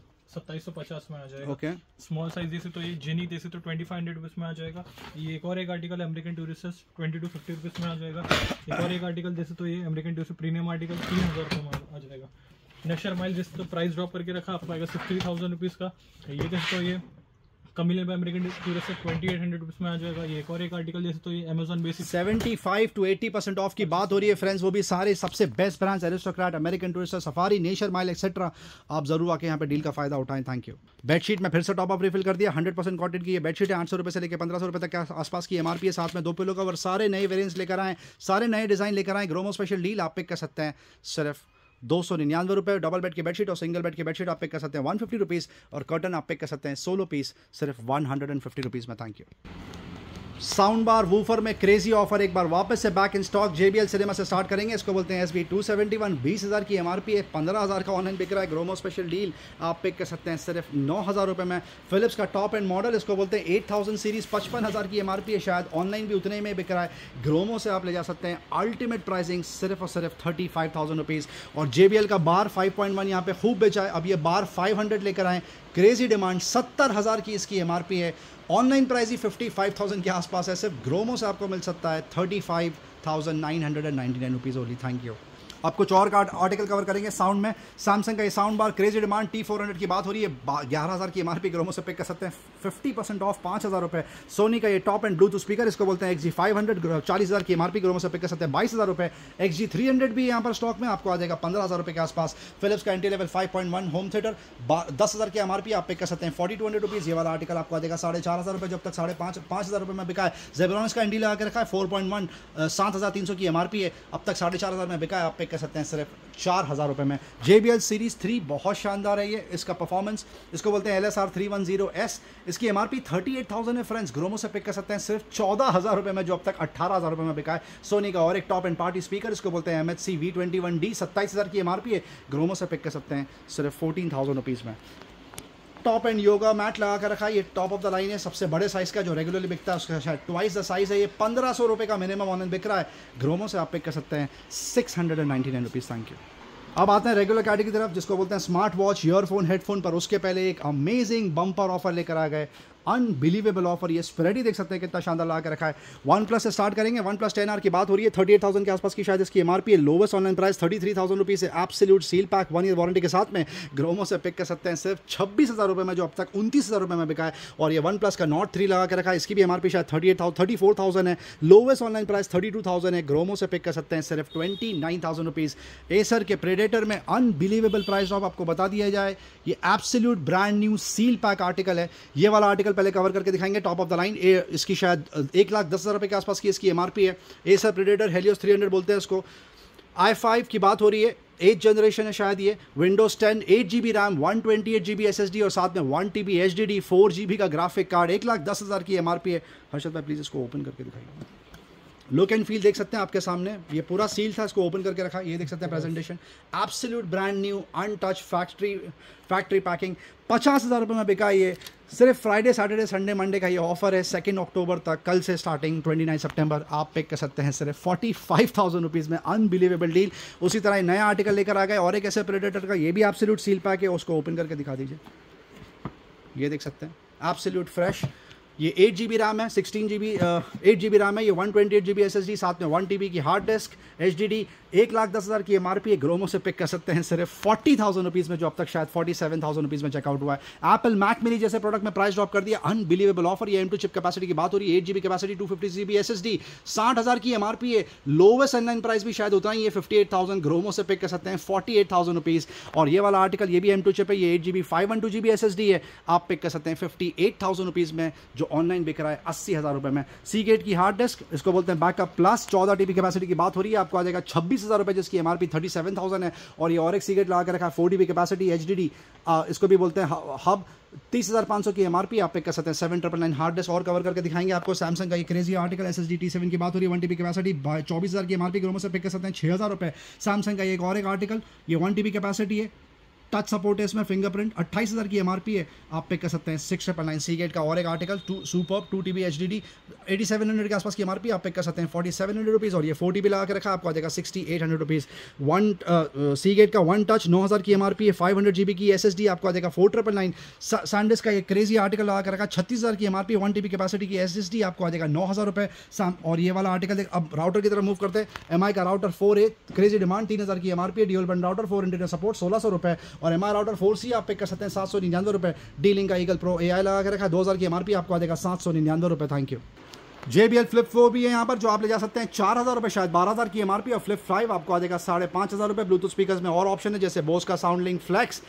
Speaker 2: 2750 में आ जाएगा।
Speaker 1: ओके,
Speaker 2: स्मॉल साइज जैसे तो ये जेनी जैसे तो 2,500 रुपीज़ में आ जाएगा। ये एक और एक article American Touristers 20 to 50 rupees में आ जाएगा। एक और एक आर्टिकल जैसे तो ये अमेरिकन टूरिस्ट प्रीमियम आर्टिकल 3,000 रुपये में आ जाएगा। नेशर माइल जैसे तो प्राइस ड्रॉप करके रखा, आपको आएगा 63,000 रुपीज़ का। ये जैसे तो ये कमिले में अमेरिकन टूरिस्ट 2,800 रुपीज़ में आ जाएगा। ये एक और एक आर्टिकल जैसे तो ये अमेजॉन बेसिक
Speaker 1: 75 to 80% ऑफ की बात हो रही है फ्रेंड्स, वो भी सारे सबसे best brands, Aristocrat, American Tourister, Safari, Nasher Miles etcetera. आप जरूर आके यहाँ पे डील का फायदा उठाएं। Thank you. बेडशीट में फिर से टॉप अप रिफिल कर दिया, 100% कॉटन की ये बेडशीट है, 800 रुपये से लेकर 1,500 रुपये तक के आसपास की MRP है, साथ में 2 पिलो कवर। सारे नए वेरियंट्स लेकर आए, सारे नए डिजाइन लेकर आए। ग्रोमो स्पेशल डील आप पिक कर सकते हैं सिर्फ 299 रुपये। डबल बेड की बेडशीट और सिंगल बेड की बेडशीट आप पिक कर सकते हैं 150 रुपीज़, और कर्टन आप पिक कर सकते हैं 16 पीस सिर्फ 150 रुपीज़ में। Thank you. Sound bar woofer में क्रेजी ऑफर एक बार वापस से back in stock. JBL cinema से स्टार्ट करेंगे, इसको बोलते हैं SB 271, 20,000 की MRP है, 15,000 का ऑनलाइन बिक रहा है। ग्रोमो स्पेशल डील आप पिक कर सकते हैं सिर्फ 9,000 रुपये में। फिलिप्स का टॉप एंड मॉडल, इसको बोलते हैं 8000 सीरीज, 55,000 की MRP है, शायद ऑनलाइन भी उतने में बिक रहा है। ग्रोमो से आप ले जा सकते हैं अल्टीमेट प्राइसिंग सिर्फ और सिर्फ 35,000 रुपीज़। और JBL का बार 5.1 यहाँ पे खूब बेचा है, अब ये बार 500 लेकर आए, क्रेजी डिमांड, 70,000 की इसकी MRP है, ऑनलाइन प्राइस ही 55,000 के आसपास है। सिर्फ ग्रोमो से आपको मिल सकता है 35,999 रुपीज़ ओनली। Thank you. अब कुछ और का आर्टिकल कवर करेंगे साउंड में। सैमसंग का ये sound bar crazy demand, T400 की बात हो रही है, 11,000 की MRP, ग्रोमो से पिक कर सकते हैं 50% ऑफ, 5,000 रुपये। सोनी का ये टॉप एंड ब्लूटूथ स्पीकर, इसको बोलते हैं XG 500, 40,000 की MRP, ग्रोमो से पिक कर सकते हैं 22,000 रुपये। XG 300 भी यहाँ पर स्टॉक में, आपको आ जाएगा 15,000 रुपये के आसपास। फिलिप्स का एंटी लेवल 5.1 होम थिएटर, 10,000 की MRP, आप पिक कर सकते हैं 4,200 रुपीज़। ये वाला आर्टिकल आपको आ जाएगा 4,500 रुपये, जब तक 5,500 रुपये में बिका है। जेब्रॉनिक्स का एंटी लगा के रखा है 4.1, 7,300 की MRP है, अब तक 4,500 में बिका है, आप पिक कर सकते हैं सिर्फ 4,000 रुपये में। JBL सीरीज 3 बहुत शानदार है ये, इसका परफॉर्मेंस, इसको बोलते हैं LSR 310S, इसकी MRP 38,000 है फ्रेंड्स, ग्रोमो से पिक कर सकते हैं सिर्फ 14,000 रुपये में, जो अब तक 18,000 रुपये में बिका है। सोनी का और एक टॉप एंड पार्टी स्पीकर, इसको बोलते हैं MHC V21D, 27,000 की MRP है, ग्रोमो से पिक कर सकते हैं सिर्फ 14,000 रुपीज़ में। टॉप एंड योगा मैट लगा कर रखा है, ये टॉप ऑफ द लाइन है, सबसे बड़े साइज़ का जो रेगुलरली बिकता है उसका शायद ट्वाइस द साइज़ है। ये 1,500 रुपये का मिनिमम ऑनलाइन बिक रहा है, ग्रोमो से आप पिक कर सकते हैं 699 रुपीज़। Thank you. अब आते हैं रेगुलर कैटेगरी की तरफ, जिसको बोलते हैं स्मार्ट वॉच, ईयरफोन, हेडफोन। पर उसके पहले एक अमेजिंग बम्पर ऑफर लेकर आ गए, अनबिलीवेबल ऑफर। ये स्प्रेड देख सकते हैं कितना शानदार लगा के रखा है। OnePlus से स्टार्ट करेंगे, OnePlus 10R की बात हो रही है, 38,000 के आसपास की शायद इसकी MRP है, लोवेस्ट ऑनलाइन प्राइस 33,000 रुपीज़ है, absolute seal pack 1 year warranty के साथ में। ग्रोमो से पिक कर सकते हैं सिर्फ 26,000 रुपये में, जो अब तक 29,000 रुपये में बिका है। और ये OnePlus का Nord 3 लगा के रखा है, इसकी भी MRP शायद 34,000 है, लोवेस्ट ऑनलाइन प्राइस 32,000 है, ग्रोमो से पिक कर सकते हैं सिर्फ 29,000 रुपीज़। एसर के प्रेडेटर में अनबिलीवेबल प्राइस ड्रॉप आपको बता दिया जाए, ये absolute brand new seal pack article है। ये वाला आर्टिकल पहले कवर करके दिखाएंगे, टॉप ऑफ द लाइन, इसकी शायद 1,10,000 रुपये के आसपास की इसकी MRP है। एसर प्रेडेटर हेलियोस 300 बोलते हैं इसको। i5 की बात हो रही है, 8th जनरेशन है शायद ये, Windows 10, 8GB RAM, 128GB SSD और साथ में 1TB HDD, 4GB का ग्राफिक कार्ड, 1,10,000 की MRP है। हर्षद भाई प्लीज़ इसको ओपन करके दिखाइए। लुक एंड फील देख सकते हैं आपके सामने, ये पूरा सील था, इसको ओपन करके रखा, ये देख सकते हैं presentation, absolute brand new untouch factory packing. 50,000 रुपये में बिका ये। सिर्फ फ्राइडे सैटरडे संडे मंडे का ये ऑफर है 2 अक्टूबर तक, कल से स्टार्टिंग 29 सितंबर आप पिक कर सकते हैं सिर्फ 45,000 रुपीज़ में। Unbelievable deal. उसी तरह एक नया आर्टिकल लेकर आ गए और एक ऐसे प्रेडेटर का, ये भी एब्सोल्यूट सील पैक है, उसको ओपन करके दिखा दीजिए, ये देख सकते हैं एब्सोल्यूट फ्रेश। ये 8 GB रैम है, 16 GB 8 GB रैम है, ये 128 GB SSD, साथ में 1 TB की हार्ड डिस्क, HDD। 1,10,000 की MRP ग्रोमो से पिक कर सकते हैं सिर्फ 40,000 रुपीज़ में, जो अब तक शायद 47,000 रुपीज़ में चेकआउट हुआ है। एप्पल मैक मिनी जैसे प्रोडक्ट में प्राइस ड्रॉप कर दिया, अनबिलीवेबल ऑफर। ये M2 चिप कैपेसिटी की बात हो रही है, 8 GB कैपेसिटी, 250 GB SSD, 60,000 की MRP है। लोवेस्ट ऑनलाइन प्राइस भी शायद उतना ही है, 58,000 ग्रोमो से पिक कर सकते हैं 48,000 रुपीज़। और ये वाला आर्टिकल, ये भी M2 चिप है, ये 8 GB 512 GB SSD है, आप पिक कर सकते हैं 58,000 रुपीज़ में, जो ऑनलाइन बिक रहा है 80,000 रुपये में। सीगेट की हार्ड डिस्क, इसको बोलते हैं बैकअप प्लस, 14 TB कैपेसिटी की बात हो रही है, आपको आ जाएगा 26,000 रुपये, जिसकी MRP 37,000 है। और ये और एक सीगेट लगा के रखा है 4 TB कैपेसिटी, HDD, इसको भी बोलते हैं हब, 30,500 की MRP, आप पिक कर सकते हैं 799 हार्ड डिस्क। और कवर करके दिखाएंगे आपको सैमसंग का ये क्रेजी आर्टिकल SSD T7 की बात हो रही है, 1 TB कैपेसिटी, 24,000 की MRP ग्रोमो से पिक कर सकते हैं 6,000 रुपये। सैमसंग का एक और एक आर्टिकल, ये 1 TB कैपेसिटी है, टच सपोर्ट है इसमें, फिंगरप्रिंट, 28,000 की MRP है, आप पिक कर सकते हैं 699। सीगेट का और एक आर्टिकल सुपर 2 TB HDD, 8700 के आसपास की MRP, आप पिक कर सकते हैं 4700 रुपीज़। और ये 4 TB लगा के रखा, आपको आ जाएगा 6800 रुपीज़। सीगेट का 1 टच 9,000 की MRP है, 500 GB की SSD, आपको आ जाएगा 4999। सैंडिस्क का एक क्रेजी आर्टिकल लगा के रखा, 36,000 की MRP, 1 TB कैपेसिटी की SSD, आपको आ जाएगा 9,000 रुपये। और ये वाला आर्टिकल देख, अब राउटर की तरफ मूव करते हैं। MI का राउटर 4A, क्रेजी डिमांड, 3,000 की MRP है, dual band router, 4 internet support, 1,600 रुपये। और MI राउटर 4C आप पिक कर सकते हैं 799 रुपये। डीलिंग का ईगल प्रो AI लगा के रखा है, 2,000 की MRP, आपको आ जाएगा 799 रुपये। Thank you. JBL Flip 4 भी है यहाँ पर, जो आप ले जा सकते हैं 4,000 रुपये, शायद 12,000 की MRP। और Flip 5 आपको आ जाएगा 5,500 रुपये। ब्लूटूथ स्पीकर्स में और ऑप्शन है, जैसे बोस का साउंड लिंक फ्लेक्स,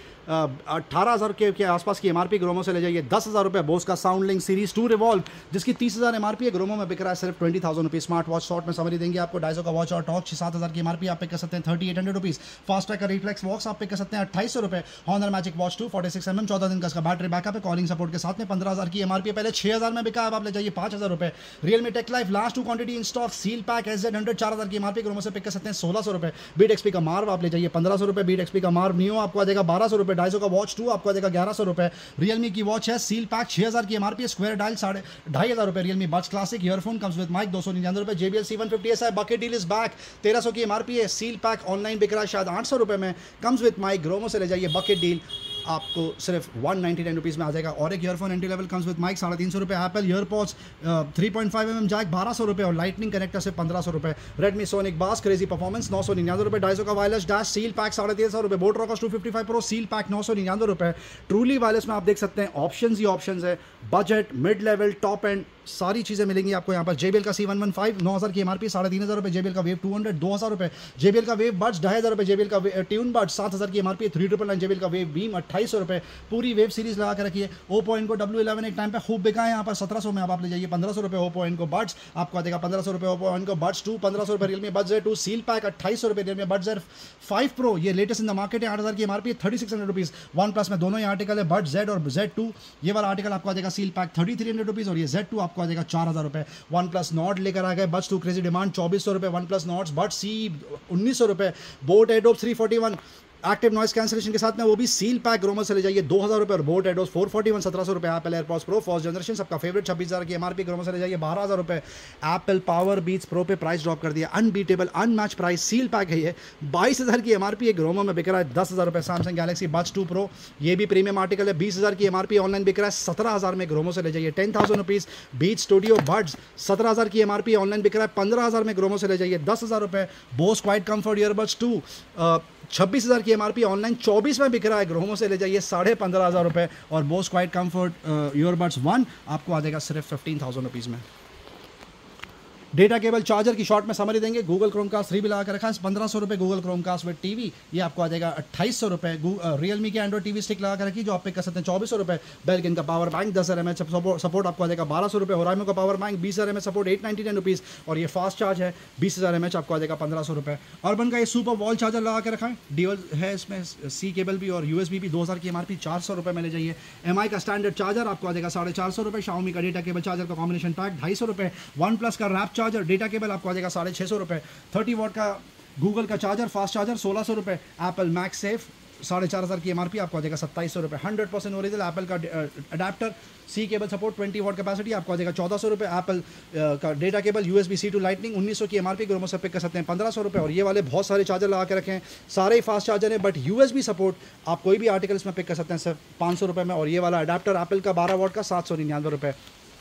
Speaker 1: 18,000 के आसपास की MRP, ग्रोमो से ले जाइए 10,000 रुपये। बोस का साउंड लिंक सीरीज 2 रिवॉल्व, जिसकी 30,000 MRP है, ग्रोमो में बिक रहा है सिर्फ 20,000 रुपीज़। स्मार्ट वॉच शॉर्ट में समरी देंगे आपको, डाइजो का वॉच और टॉर्च 7,000 की MRP, आप पिक कर सकते हैं 3,800 रुपीज़। फास्ट ट्रैक का रिफ्लेक्स वॉक्स आप पिक कर सकते हैं 2,800 रुपये। हॉनर मैजिक वॉच 2 46mm, 14 दिन का इसका बैटरी बैकअप है, कॉलिंग सपोर्ट के साथ में, 15,000 की MRP, पहले 6,000 में बिका, अब आप ले जाइए 5,000 रुपये। Realme tech life last 2 quantity in stock, seal pack SZ100, 4,000 की MRP, ग्रोमो से पिक कर सकते हैं 1,600 रुपये। बीट एक्सपी का मार्व आप ले जाइए 1,500 रुपये। बीट एक्सपी का मार्व नियो आपको आ जाएगा 1,200 रुपये। डाइजो का वॉच 2 आपको आ जाएगा 1,100 रुपये। रियलमी की वॉच है सील पैक, 6,000 की MRP, स्क्वायर डायल 2,500 रुपये। Realme buds classic earphone comes with mic 299 रुपये। JBL C150 bucket deal is back, 1,300 की MRP है, सील पैक ऑनलाइन बिक रहा है शायद 800 रुपये में, कम्स विद माइक, ग्रोमो से ले जाइए बकेट डील, आपको सिर्फ 199 रुपीज़ में आ जाएगा। और एक earphone entry level comes with mic 350 रुपये। एप्पल ईयरपॉड्स 3.5mm जैक 1,200 रुपये और लाइटनिंग कनेक्टर से 1,500 रुपये। Redmi sonic bass crazy performance 999 रुपये। डाइजो का वायरलेस डैश सील पैक 1,350 रुपये। Boat Rockerz 255 pro seal pack 999 रुपये। ट्रूली वायरलेस में आप देख सकते हैं ऑप्शंस ही ऑप्शंस है, budget, mid level, top end, सारी चीज़ें मिलेंगी आपको यहाँ पर। JBL का C115 9,000 की MRP 3,500 रुपये। JBL का वेव 200 2,000 रुपये। JBL का वेव बड्स 2,500 रुपये। JBL का ट्यून बड्स 7,000 की MRP 3,999। JBL का वेव बीम 2,800 रुपये। पूरी वेव सीरीज लगा के रखिए। Oppo इनको W11 एक टाइम पे खूब बिका है यहाँ पर 1,700 में, अब आप ले जाइए 1,500 रुपये। Oppo इनको बड्स आपको आ जाएगा 1,500 रुपये। Oppo इनको बड्स 2 1,500 रुपये। Realme Buds Z2 seal pack 2,800 रुपये। Realme Buds Z5 Pro ये लेटेस्ट इन द मार्केट है, 8,000 की MRP 3,600 रुपीज़। OnePlus में दोनों ही आर्टिकल है, Buds Z और Z2। ये वाला आर्टिकल आपको आ जाएगा सील पैक 3,300 रुपीज़ और ये Z2 आपको आ जाएगा 4,000 रुपये। OnePlus Nord लेकर आ गए, Buds 2 क्रेजी डिमांड 2,400 रुपये। OnePlus Nord Buds C 1,900 रुपये। Boat Airdopes 341 active noise cancellation के साथ में, वो भी सील पैक ग्रोमो से ले जाइए 2,000 रुपये। और बोट एडोस 441 1,700 रुपये। Apple AirPods Pro first generation सबका फेवरेट 26,000 की MRP, ग्रोमो से ले जाइए 12,000 रुपये। एप्पल पावर बीट्स प्रो पे प्राइस ड्रॉप कर दिया, unbeatable unmatch price, seal pack है ये 22,000 की MRP है, ग्रोमो में बिक रहा है 10,000 रुपये। सैमसंग गैलेक्सी बड्स 2 प्रो ये भी प्रीमियम आर्टिकल है, 20,000 की MRP, ऑनलाइन बिक रहा है 17,000 में, ग्रोमो से ले जाइए 10,000 रुपीज़। बीट स्टूडियो बड्स 17,000 की MRP, ऑनलाइन बिक रहा है 15,000 में, ग्रोमो से ले जाइए 10,000 रुपये। बोस क्वाइट कंफर्ट ईयरबड्स 2 26,000 की MRP, ऑनलाइन 24 में बिक रहा है, ग्रोमो से ले जाइए 15,500 रुपये। और बोस क्वाइट कंफर्ट ईयरबड्स 1 आपको आ जाएगा सिर्फ 15,000 रुपीज़ में। डेटा केबल चार्जर की शॉर्ट में समरी देंगे। गूगल क्रोमकास्ट 3 भी लगा कर रखा है 1,500 रुपये। गूगल क्रोमकास्ट विद टीवी ये आपको आ जाएगा 2,800 रुपये। रियलमी की एंड्रॉइड टीवी स्टिक लगा कर रखी जो आप पिक कर सकते हैं 2,400 रुपये। बेल्किन का पावर बैंक 10,000 mAh सपोर्ट आपको आ जाएगा 1,200 रुपये। होराइमो का power bank 20,000 mAh support 899 rupees. और ये फास्ट चार्ज है 20,000 mAh आपको आ जाएगा 1,500 रुपये। अर्बन का ये सुपर वॉल चार्जर लगा के रखा है, ड्यूअल है इसमें, C केबल भी और USB भी। 2,000 की MRP 400 रुपये में ले जाइए। MI का स्टैंडर्ड चार्जर आपको आ जाएगा 450 रुपये। Xiaomi का डेटा केबल चार्जर का कॉम्बिनेशन पैक 250 रुपये। OnePlus का रैप चार्जर डेटा केबल आपको आ जाएगा 650 रुपये। 30 वॉट का गूगल का चार्जर फास्ट चार्जर 1600 रुपये। एप्पल मैक्स सेफ 4500 की एमआरपी आपको आ जाएगा 2700 रुपये। 100% ओरिजिनल एप्पल का adapter C cable support 20 watt capacity आपको आ जाएगा 1400 रुपये। एप्पल का data cable USB-C to lightning 1900 की एमआरपी ग्रोमो से पिक कर सकते हैं 1500 रुपये। और ये वाले बहुत सारे चार्जर लगा के रखे हैं, सारे ही फास्ट चार्जर हैं, बट USB सपोर्ट आप कोई भी आर्टिकल इसमें पिक कर सकते हैं सिर्फ 500 रुपये में। और ये वाला अडेप्टर एप्पल का 12 वॉट का 799 रुपये।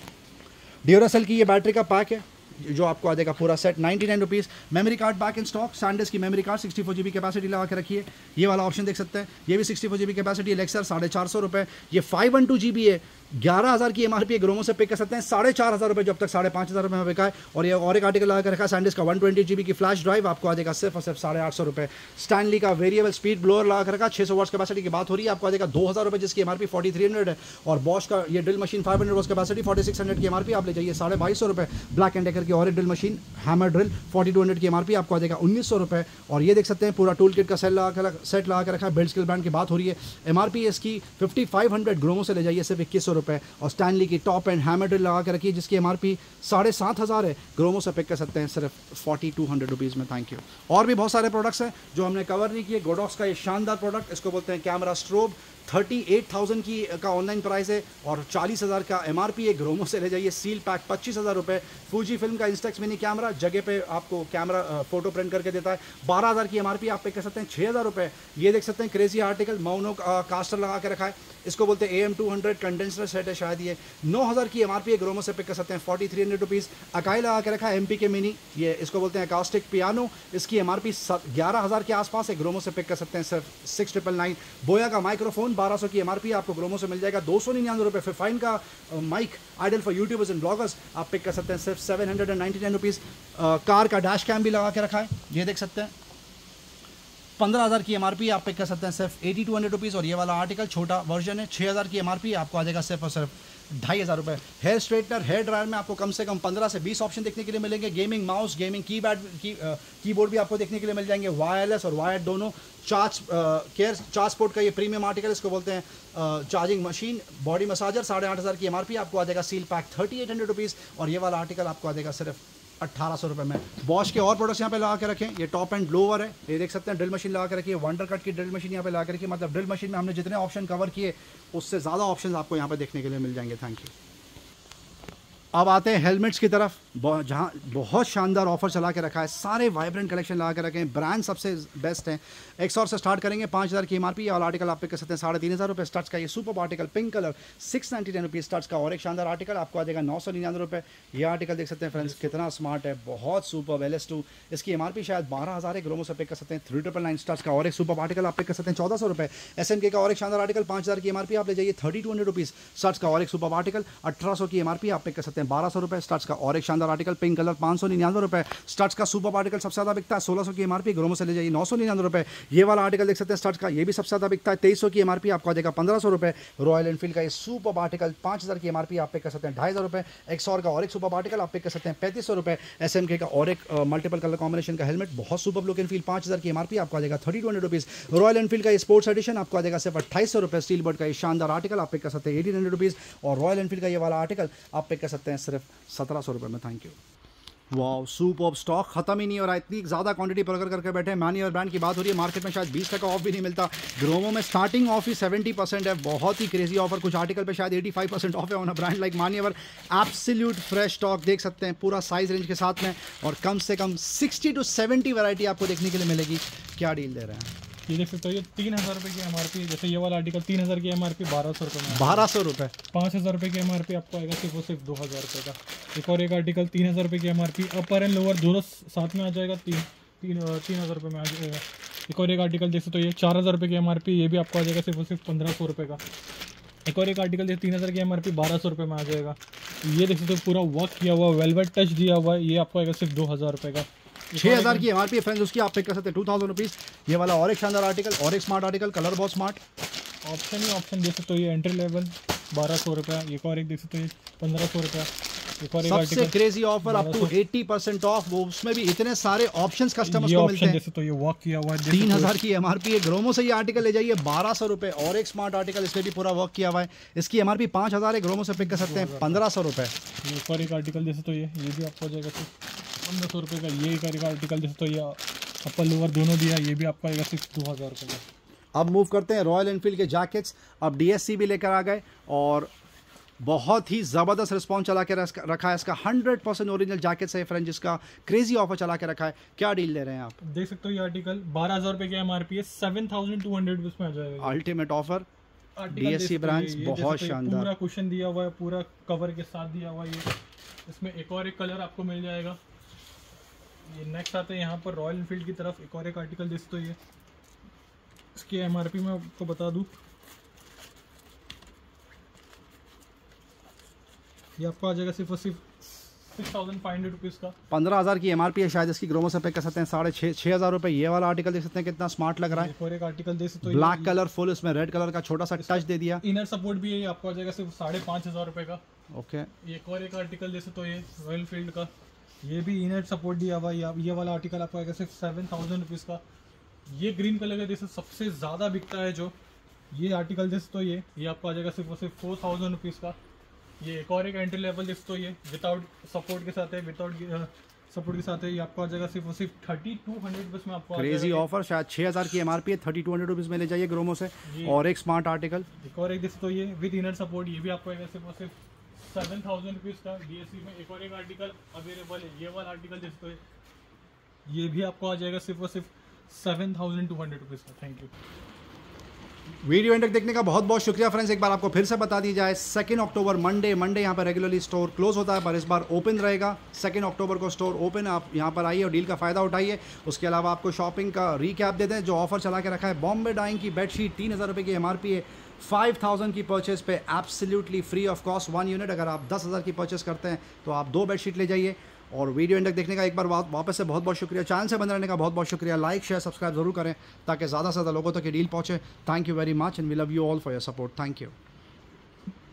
Speaker 1: ड्यूरासेल की ये बैटरी का पैक है जो आपको आ जाएगा पूरा set 99 rupees. Memory card back in stock, SanDisk की मेमोरी कार्ड 64 GB कैपेसिटी लगा के रखी है। ये वाला ऑप्शन देख सकते हैं, ये भी 64 GB कैपेसिटी, लेक्सर 450 रुपये। ये 512 GB है, 11,000 की एमआरपी है, ग्रोमो से पिक कर सकते हैं 4,500 रुपये, जो अब तक 5,500 रुपये में बिका है। और ये और एक आर्टिकल लगा के रखा है सैंडिस्क का 120 GB की फ्लैश ड्राइव आपको आ जाएगा सिर्फ और सिर्फ 850 रुपये। स्टैनली का वेरिएबल स्पीड ब्लोअर लगा के रखा 600 वॉट्स कैपेसिटी की बात हो रही है, आपको आ जाएगा 2,000 रुपये, जिसकी एमआरपी 4300 है। और बॉश का ये ड्रिल मशीन 500 वॉट्स कैपेसिटी 4600 की एमआरपी आप ले जाइए 2250 रुपये। ब्लैक एंड डेकर की और एक ड्रिल मशीन हैमर ड्रिल 4200 की एमआरपी आपको आ जाएगा 1900 रुपये। और ये देख सकते हैं पूरा टूल किट का सेट लगा के रखा है, बिल्ड स्किल ब्रांड की बात हो रही है। एमआरपी इसकी 5500, ग्रोमो से ले जाइए सिर्फ 2100 रुपये। और स्टैनली की टॉप एंड हैमर ड्रिल लगा के रखी है, जिसकी एमआरपी 7500 है, ग्रोमो से पिक कर सकते हैं सिर्फ 4200 रुपीज़ में। Thank you. और भी बहुत सारे प्रोडक्ट्स हैं जो हमने कवर नहीं किए। गोडॉक्स का ये शानदार प्रोडक्ट, इसको बोलते हैं कैमरा स्ट्रोब, 38,000 की का ऑनलाइन प्राइस है और 40,000 का एमआरपी है, ग्रोमो से ले जाइए। सील पैक 25,000 रुपये। फूजी फिल्म का इंस्टेक्स मिनी कैमरा, जगह पे आपको कैमरा फोटो प्रिंट करके देता है, 12,000 की एमआरपी आप पे कर सकते हैं 6,000 रुपये। ये देख सकते हैं क्रेजी आर्टिकल, माउनो कास्टर लगा के रखा है, इसको बोलते हैं AM200 कंडेंसर सेट है शायद। ये 9,000 की एमआरपी है, ग्रोमो से पिक कर सकते हैं 4300 रुपीज़। अकाई लगा के रखा है MP के मिनी, ये इसको बोलते हैं अकास्टिक पियानो, इसकी एमआरपी 11,000 के आसपास है, ग्रोमो से पिक कर सकते हैं सिर्फ 6999। बोया का माइक्रोफोन 1200 की एमआरपी आपको ग्रोमो से मिल जाएगा 299 रुपये। फिर फाइन का mic ideal for YouTubers and bloggers आप पिक कर सकते हैं सिर्फ 799 रुपीज़। कार का डैश कैम भी लगा के रखा है, ये देख सकते हैं 15,000 की एमआरपी आप पिक कर सकते हैं सिर्फ 8200 रुपीज़। और ये वाला आर्टिकल छोटा वर्जन है, 6,000 की एमआरपी आपको आ जाएगा सिर्फ और सिर्फ 2,500 रुपये। हेयर स्ट्रेटनर, हेयर ड्रायर में आपको कम से कम 15 से 20 ऑप्शन देखने के लिए मिलेंगे। गेमिंग माउस, गेमिंग कीबोर्ड भी आपको देखने के लिए मिल जाएंगे, वायरलेस और वायर्ड दोनों। चार्ज पोर्ट का ये प्रीमियम आर्टिकल, इसको बोलते हैं चार्जिंग मशीन, बॉडी मसाजर 8,500 की एमआरपी आपको आ जाएगा सील पैक 3800 रुपीज़। और ये वाला आर्टिकल आपको आ जाएगा सिर्फ 1,800 रुपये में। बॉश के और प्रोडक्ट्स यहाँ पे लगा के रखें, ये टॉप एंड ब्लोवर है, ये देख सकते हैं ड्रिल मशीन लगा के रखी है, वंडर कट की ड्रिल मशीन यहाँ पे लगा के रखी है। मतलब ड्रिल मशीन में हमने जितने ऑप्शन कवर किए उससे ज़्यादा ऑप्शन आपको यहाँ पे देखने के लिए मिल जाएंगे। Thank you. अब आते हैं हेलमेट्स की तरफ, जहाँ बहुत शानदार ऑफर चला के रखा है, सारे वाइब्रेंट कलेक्शन लगा के रखे हैं, ब्रांड सबसे बेस्ट हैं। एक्सॉर से स्टार्ट करेंगे 5,000 की एमआरपी और आर्टिकल आप पे कर सकते हैं 3,500 रुपये। स्टड्स का ये super article pink colour 699 rupees Studds का। और एक शानदार आर्टिकल आपको आ जाएगा 999 रुपये। ये आर्टिकल देख सकते हैं फ्रेंड्स, कितना स्मार्ट है, बहुत सुपर LS2, इसकी एमआरपी शायद 12,000 है, ग्रोमो से पिक कर सकते हैं 399 स्टड्स का। और एक सुपर आर्टिकल आप पिक कर सकते हैं 1,400 रुपये। SMK का और एक शानदार आर्टिकल 5,000 की एमआरपी आप ले जाइए 3,200 रुपीज़ स्टड्स का। और एक सुपर आर्टिकल 1,800 की एमआरपी आप पिक कर सकते हैं 1,200 रुपये स्टड्स का। और एक शानदार आर्टिकल पिंक कलर 599 रुपये स्टड्स का। सुपर आर्टिकल सबसे ज़्यादा बिकता है 1,600 की एमआरपी, ग्रोमो से ले जाइए 999 रुपये। ये वाला आर्टिकल देख सकते हैं स्टड्स का, ये भी सबसे ज़्यादा बिकता है 2,300 की एमआरपी आपको आ जाएगा 1,500 रुपये। रॉयल एनफील्ड का ये सुपर आर्टिकल 5,000 की एमआरपी आप पे कर सकते हैं 2,500 रुपये। एक्सॉर का और एक सुपर आर्टिकल आप पे कर सकते हैं 3,500 रुपये। SMK का और एक मल्टीपल कलर कॉम्बिनेशन का हेलमेट, बहुत सुपर लुक एंड फील 5,000 की एमआरपी आपको आ जाएगा 3,200 रुपीज़। रॉयल एनफील्ड का ये स्पोर्ट्स एडिशन आपको आ जाएगा सिर्फ 2,800 रुपये। स्टील बर्ड का ये शानदार आर्टिकल आप पे कर सकते हैं 1,800 रुपीज़। और रॉयल एनफील्ड का ये वाला आर्टिकल आप पे कर सकते हैं सिर्फ 1,700 रुपये में। Thank you. Wow, super stock खत्म ही नहीं हो रहा, इतनी ज़्यादा क्वांटिटी पर करके बैठे हैं। मैनी और ब्रांड की बात हो रही है, मार्केट में शायद 20% ऑफ भी नहीं मिलता। ग्रोमो में स्टार्टिंग ऑफ ही 70% है, बहुत ही क्रेजी ऑफर। कुछ आर्टिकल पे शायद 85% ऑफ है on a brand like Manyavar. Absolute fresh stock देख सकते हैं पूरा साइज रेंज के साथ में, और कम से कम 60 to 70 वैरायटी आपको देखने के लिए मिलेगी। क्या डील दे रहे हैं
Speaker 2: ये देख सकते हो, ये 3,000 रुपये की एमआरपी, जैसे ये वाला आर्टिकल 3,000 की एमआरपी 1,200 रुपये में,
Speaker 1: 1,200 रुपये।
Speaker 2: 5,000 रुपये की एमआरपी आपको आएगा सिर्फ और सिर्फ 2,000 रुपये का। एक और एक आर्टिकल 3,000 रुपये की एमआरपी, अपर एंड लोअर दोनों साथ में आ जाएगा 3,000 रुपये में आ जाएगा। एक और एक आर्टिकल देख सकते हो, ये 4,000 रुपये की एमआरपी, ये भी आपको आ जाएगा सिर्फ और सिर्फ 1,500 रुपये का। एक और एक आर्टिकल जैसे 3,000 की एमआरपी 1,200 रुपये में आ जाएगा। ये देख सकते हो पूरा वर्क किया हुआ, वेलवेट टच दिया हुआ है, ये आपको आएगा सिर्फ 2,000 रुपये का।
Speaker 1: 6,000 की एमआरपी है फ्रेंड्स, उसकी आप पिक कर सकते हैं 2,000 रुपीज़। ये वाला और एक शानदार आर्टिकल, और एक स्मार्ट आर्टिकल, कलर बहुत स्मार्ट,
Speaker 2: ऑप्शन ही ऑप्शन देख सकते हो। ये एंट्री लेवल 1,200 रुपये। एक और एक देख सकते हो 1,500 रुपये। एक और एक
Speaker 1: सबसे
Speaker 2: article
Speaker 1: crazy offer up to 80% off, वो उसमें भी इतने सारे ऑप्शंस कस्टमर्स को मिलते हैं।
Speaker 2: जैसे तो ये वॉक किया हुआ है
Speaker 1: 3000 की एमआरपी है, ग्रोमो से ये आर्टिकल ले जाइए 1200 रुपए, और एक स्मार्ट आर्टिकल इसमें भी पूरा वर्क किया हुआ है, इसकी एमआरपी 5000 है, ग्रोमो से पिक कर सकते हैं 1500 रुपए।
Speaker 2: ये एक और एक आर्टिकल जैसे तो ये भी आपको हो जाएगा सिर्फ 1500 रुपये का। ये एक आर्टिकल जैसे तो ये अपर लोअर दोनों दिया, ये भी आपको आएगा सिर्फ 2000 रुपये का।
Speaker 1: अब मूव करते हैं रॉयल एनफील्ड के जैकेट्स। अब डीएससी भी लेकर आ गए और बहुत ही ज़बरदस्त रिस्पॉन्स चला के रखा है इसका। 100% ओरिजिनल जैकेट्स है फ्रेंड, जिसका क्रेजी ऑफर चला के रखा है। क्या डील ले रहे हैं आप?
Speaker 2: देख सकते हो ये आर्टिकल 12000 रुपये की एमआरपी है, 7200 रुपीज़ में आ जाएगा।
Speaker 1: अल्टीमेट ऑफर, डीएससी ब्रांड्स, बहुत शानदार।
Speaker 2: पूरा कुशन दिया हुआ है, पूरा कवर के साथ दिया हुआ है ये। इसमें एक और एक कलर आपको मिल जाएगा। ये नेक्स्ट आते हैं यहाँ पर रॉयल एनफील्ड की तरफ। एक और एक आर्टिकल जैसे तो ये, इसकी एमआरपी मैं आपको बता दूँ, ये आपको आ जाएगा सिर्फ और सिर्फ 6500 रुपीज़ का।
Speaker 1: 15000 की एमआरपी है शायद इसकी, ग्रोमो से पे कर सकते हैं 6500 रुपये। ये वाला आर्टिकल देख सकते हैं कितना स्मार्ट लग रहा है।
Speaker 2: एक और एक आर्टिकल देख सकते हो,
Speaker 1: ब्लैक कलर फुल, इसमें रेड कलर का छोटा सा टच दे दिया।
Speaker 2: इनर सपोर्ट भी है, ये आपको आ जाएगा सिर्फ 5500 रुपये का।
Speaker 1: ओके,
Speaker 2: एक और एक आर्टिकल जैसे तो ये रॉयल फील्ड का, ये भी इनर सपोर्ट दिया हुआ। ये वाला आर्टिकल आपको आएगा सिर्फ 7000 रुपीज़ का। ये ग्रीन कलर का जैसे सबसे ज़्यादा बिकता है जो ये आर्टिकल जैसे तो ये आपको आ जाएगा सिर्फ और सिर्फ 4000 रुपीज़ का। ये एक और एक एंट्री लेवल जैसे तो ये विदाउट सपोर्ट के साथ है, विदाउट सपोर्ट के साथ है, ये आपको आ जाएगा सिर्फ और सिर्फ 3200 रुपीज़ में आपको।
Speaker 1: क्रेजी ऑफर, शायद 6000 की एमआरपी है, 3200 रुपीज़ में ले जाइए ग्रोमो से। और एक स्मार्ट आर्टिकल,
Speaker 2: एक और एक जैसे तो ये विद इनर सपोर्ट, ये भी आपको आएगा सिर्फ और सिर्फ 7000 रुपीज़ का डीएससी में। एक और एक आर्टिकल अवेलेबल है, ये वाला आर्टिकल जैसे तो ये भी आपको आ जाएगा सिर्फ और सिर्फ 7200 रुपीज़ का। Thank you.
Speaker 1: वीडियो एंड तक देखने का बहुत बहुत शुक्रिया फ्रेंड्स। एक बार आपको फिर से बता दी जाए, 2 अक्टूबर मंडे यहाँ पर रेगुलरली स्टोर क्लोज होता है, पर इस बार ओपन रहेगा। 2 अक्टूबर को स्टोर ओपन है, आप यहाँ पर आइए और डील का फ़ायदा उठाइए। उसके अलावा आपको शॉपिंग का रीकैप दे दें, जो ऑफर चला के रखा है। बॉम्बे डाइंग की बेडशीट 3000 रुपये की एमआरपी है, 5000 की परचेज पे absolutely free of cost 1 unit. अगर आप 10,000 की परचेज करते हैं तो आप 2 बेडशीट ले जाइए। और वीडियो एंड तक देखने का एक बार वापस से बहुत बहुत शुक्रिया। चैनल से बने रहने का बहुत बहुत शुक्रिया। लाइक शेयर सब्सक्राइब जरूर करें ताकि ज़्यादा से ज़्यादा लोगों तक ये डील पहुँचे। Thank you very much and we love you all for your support. Thank you.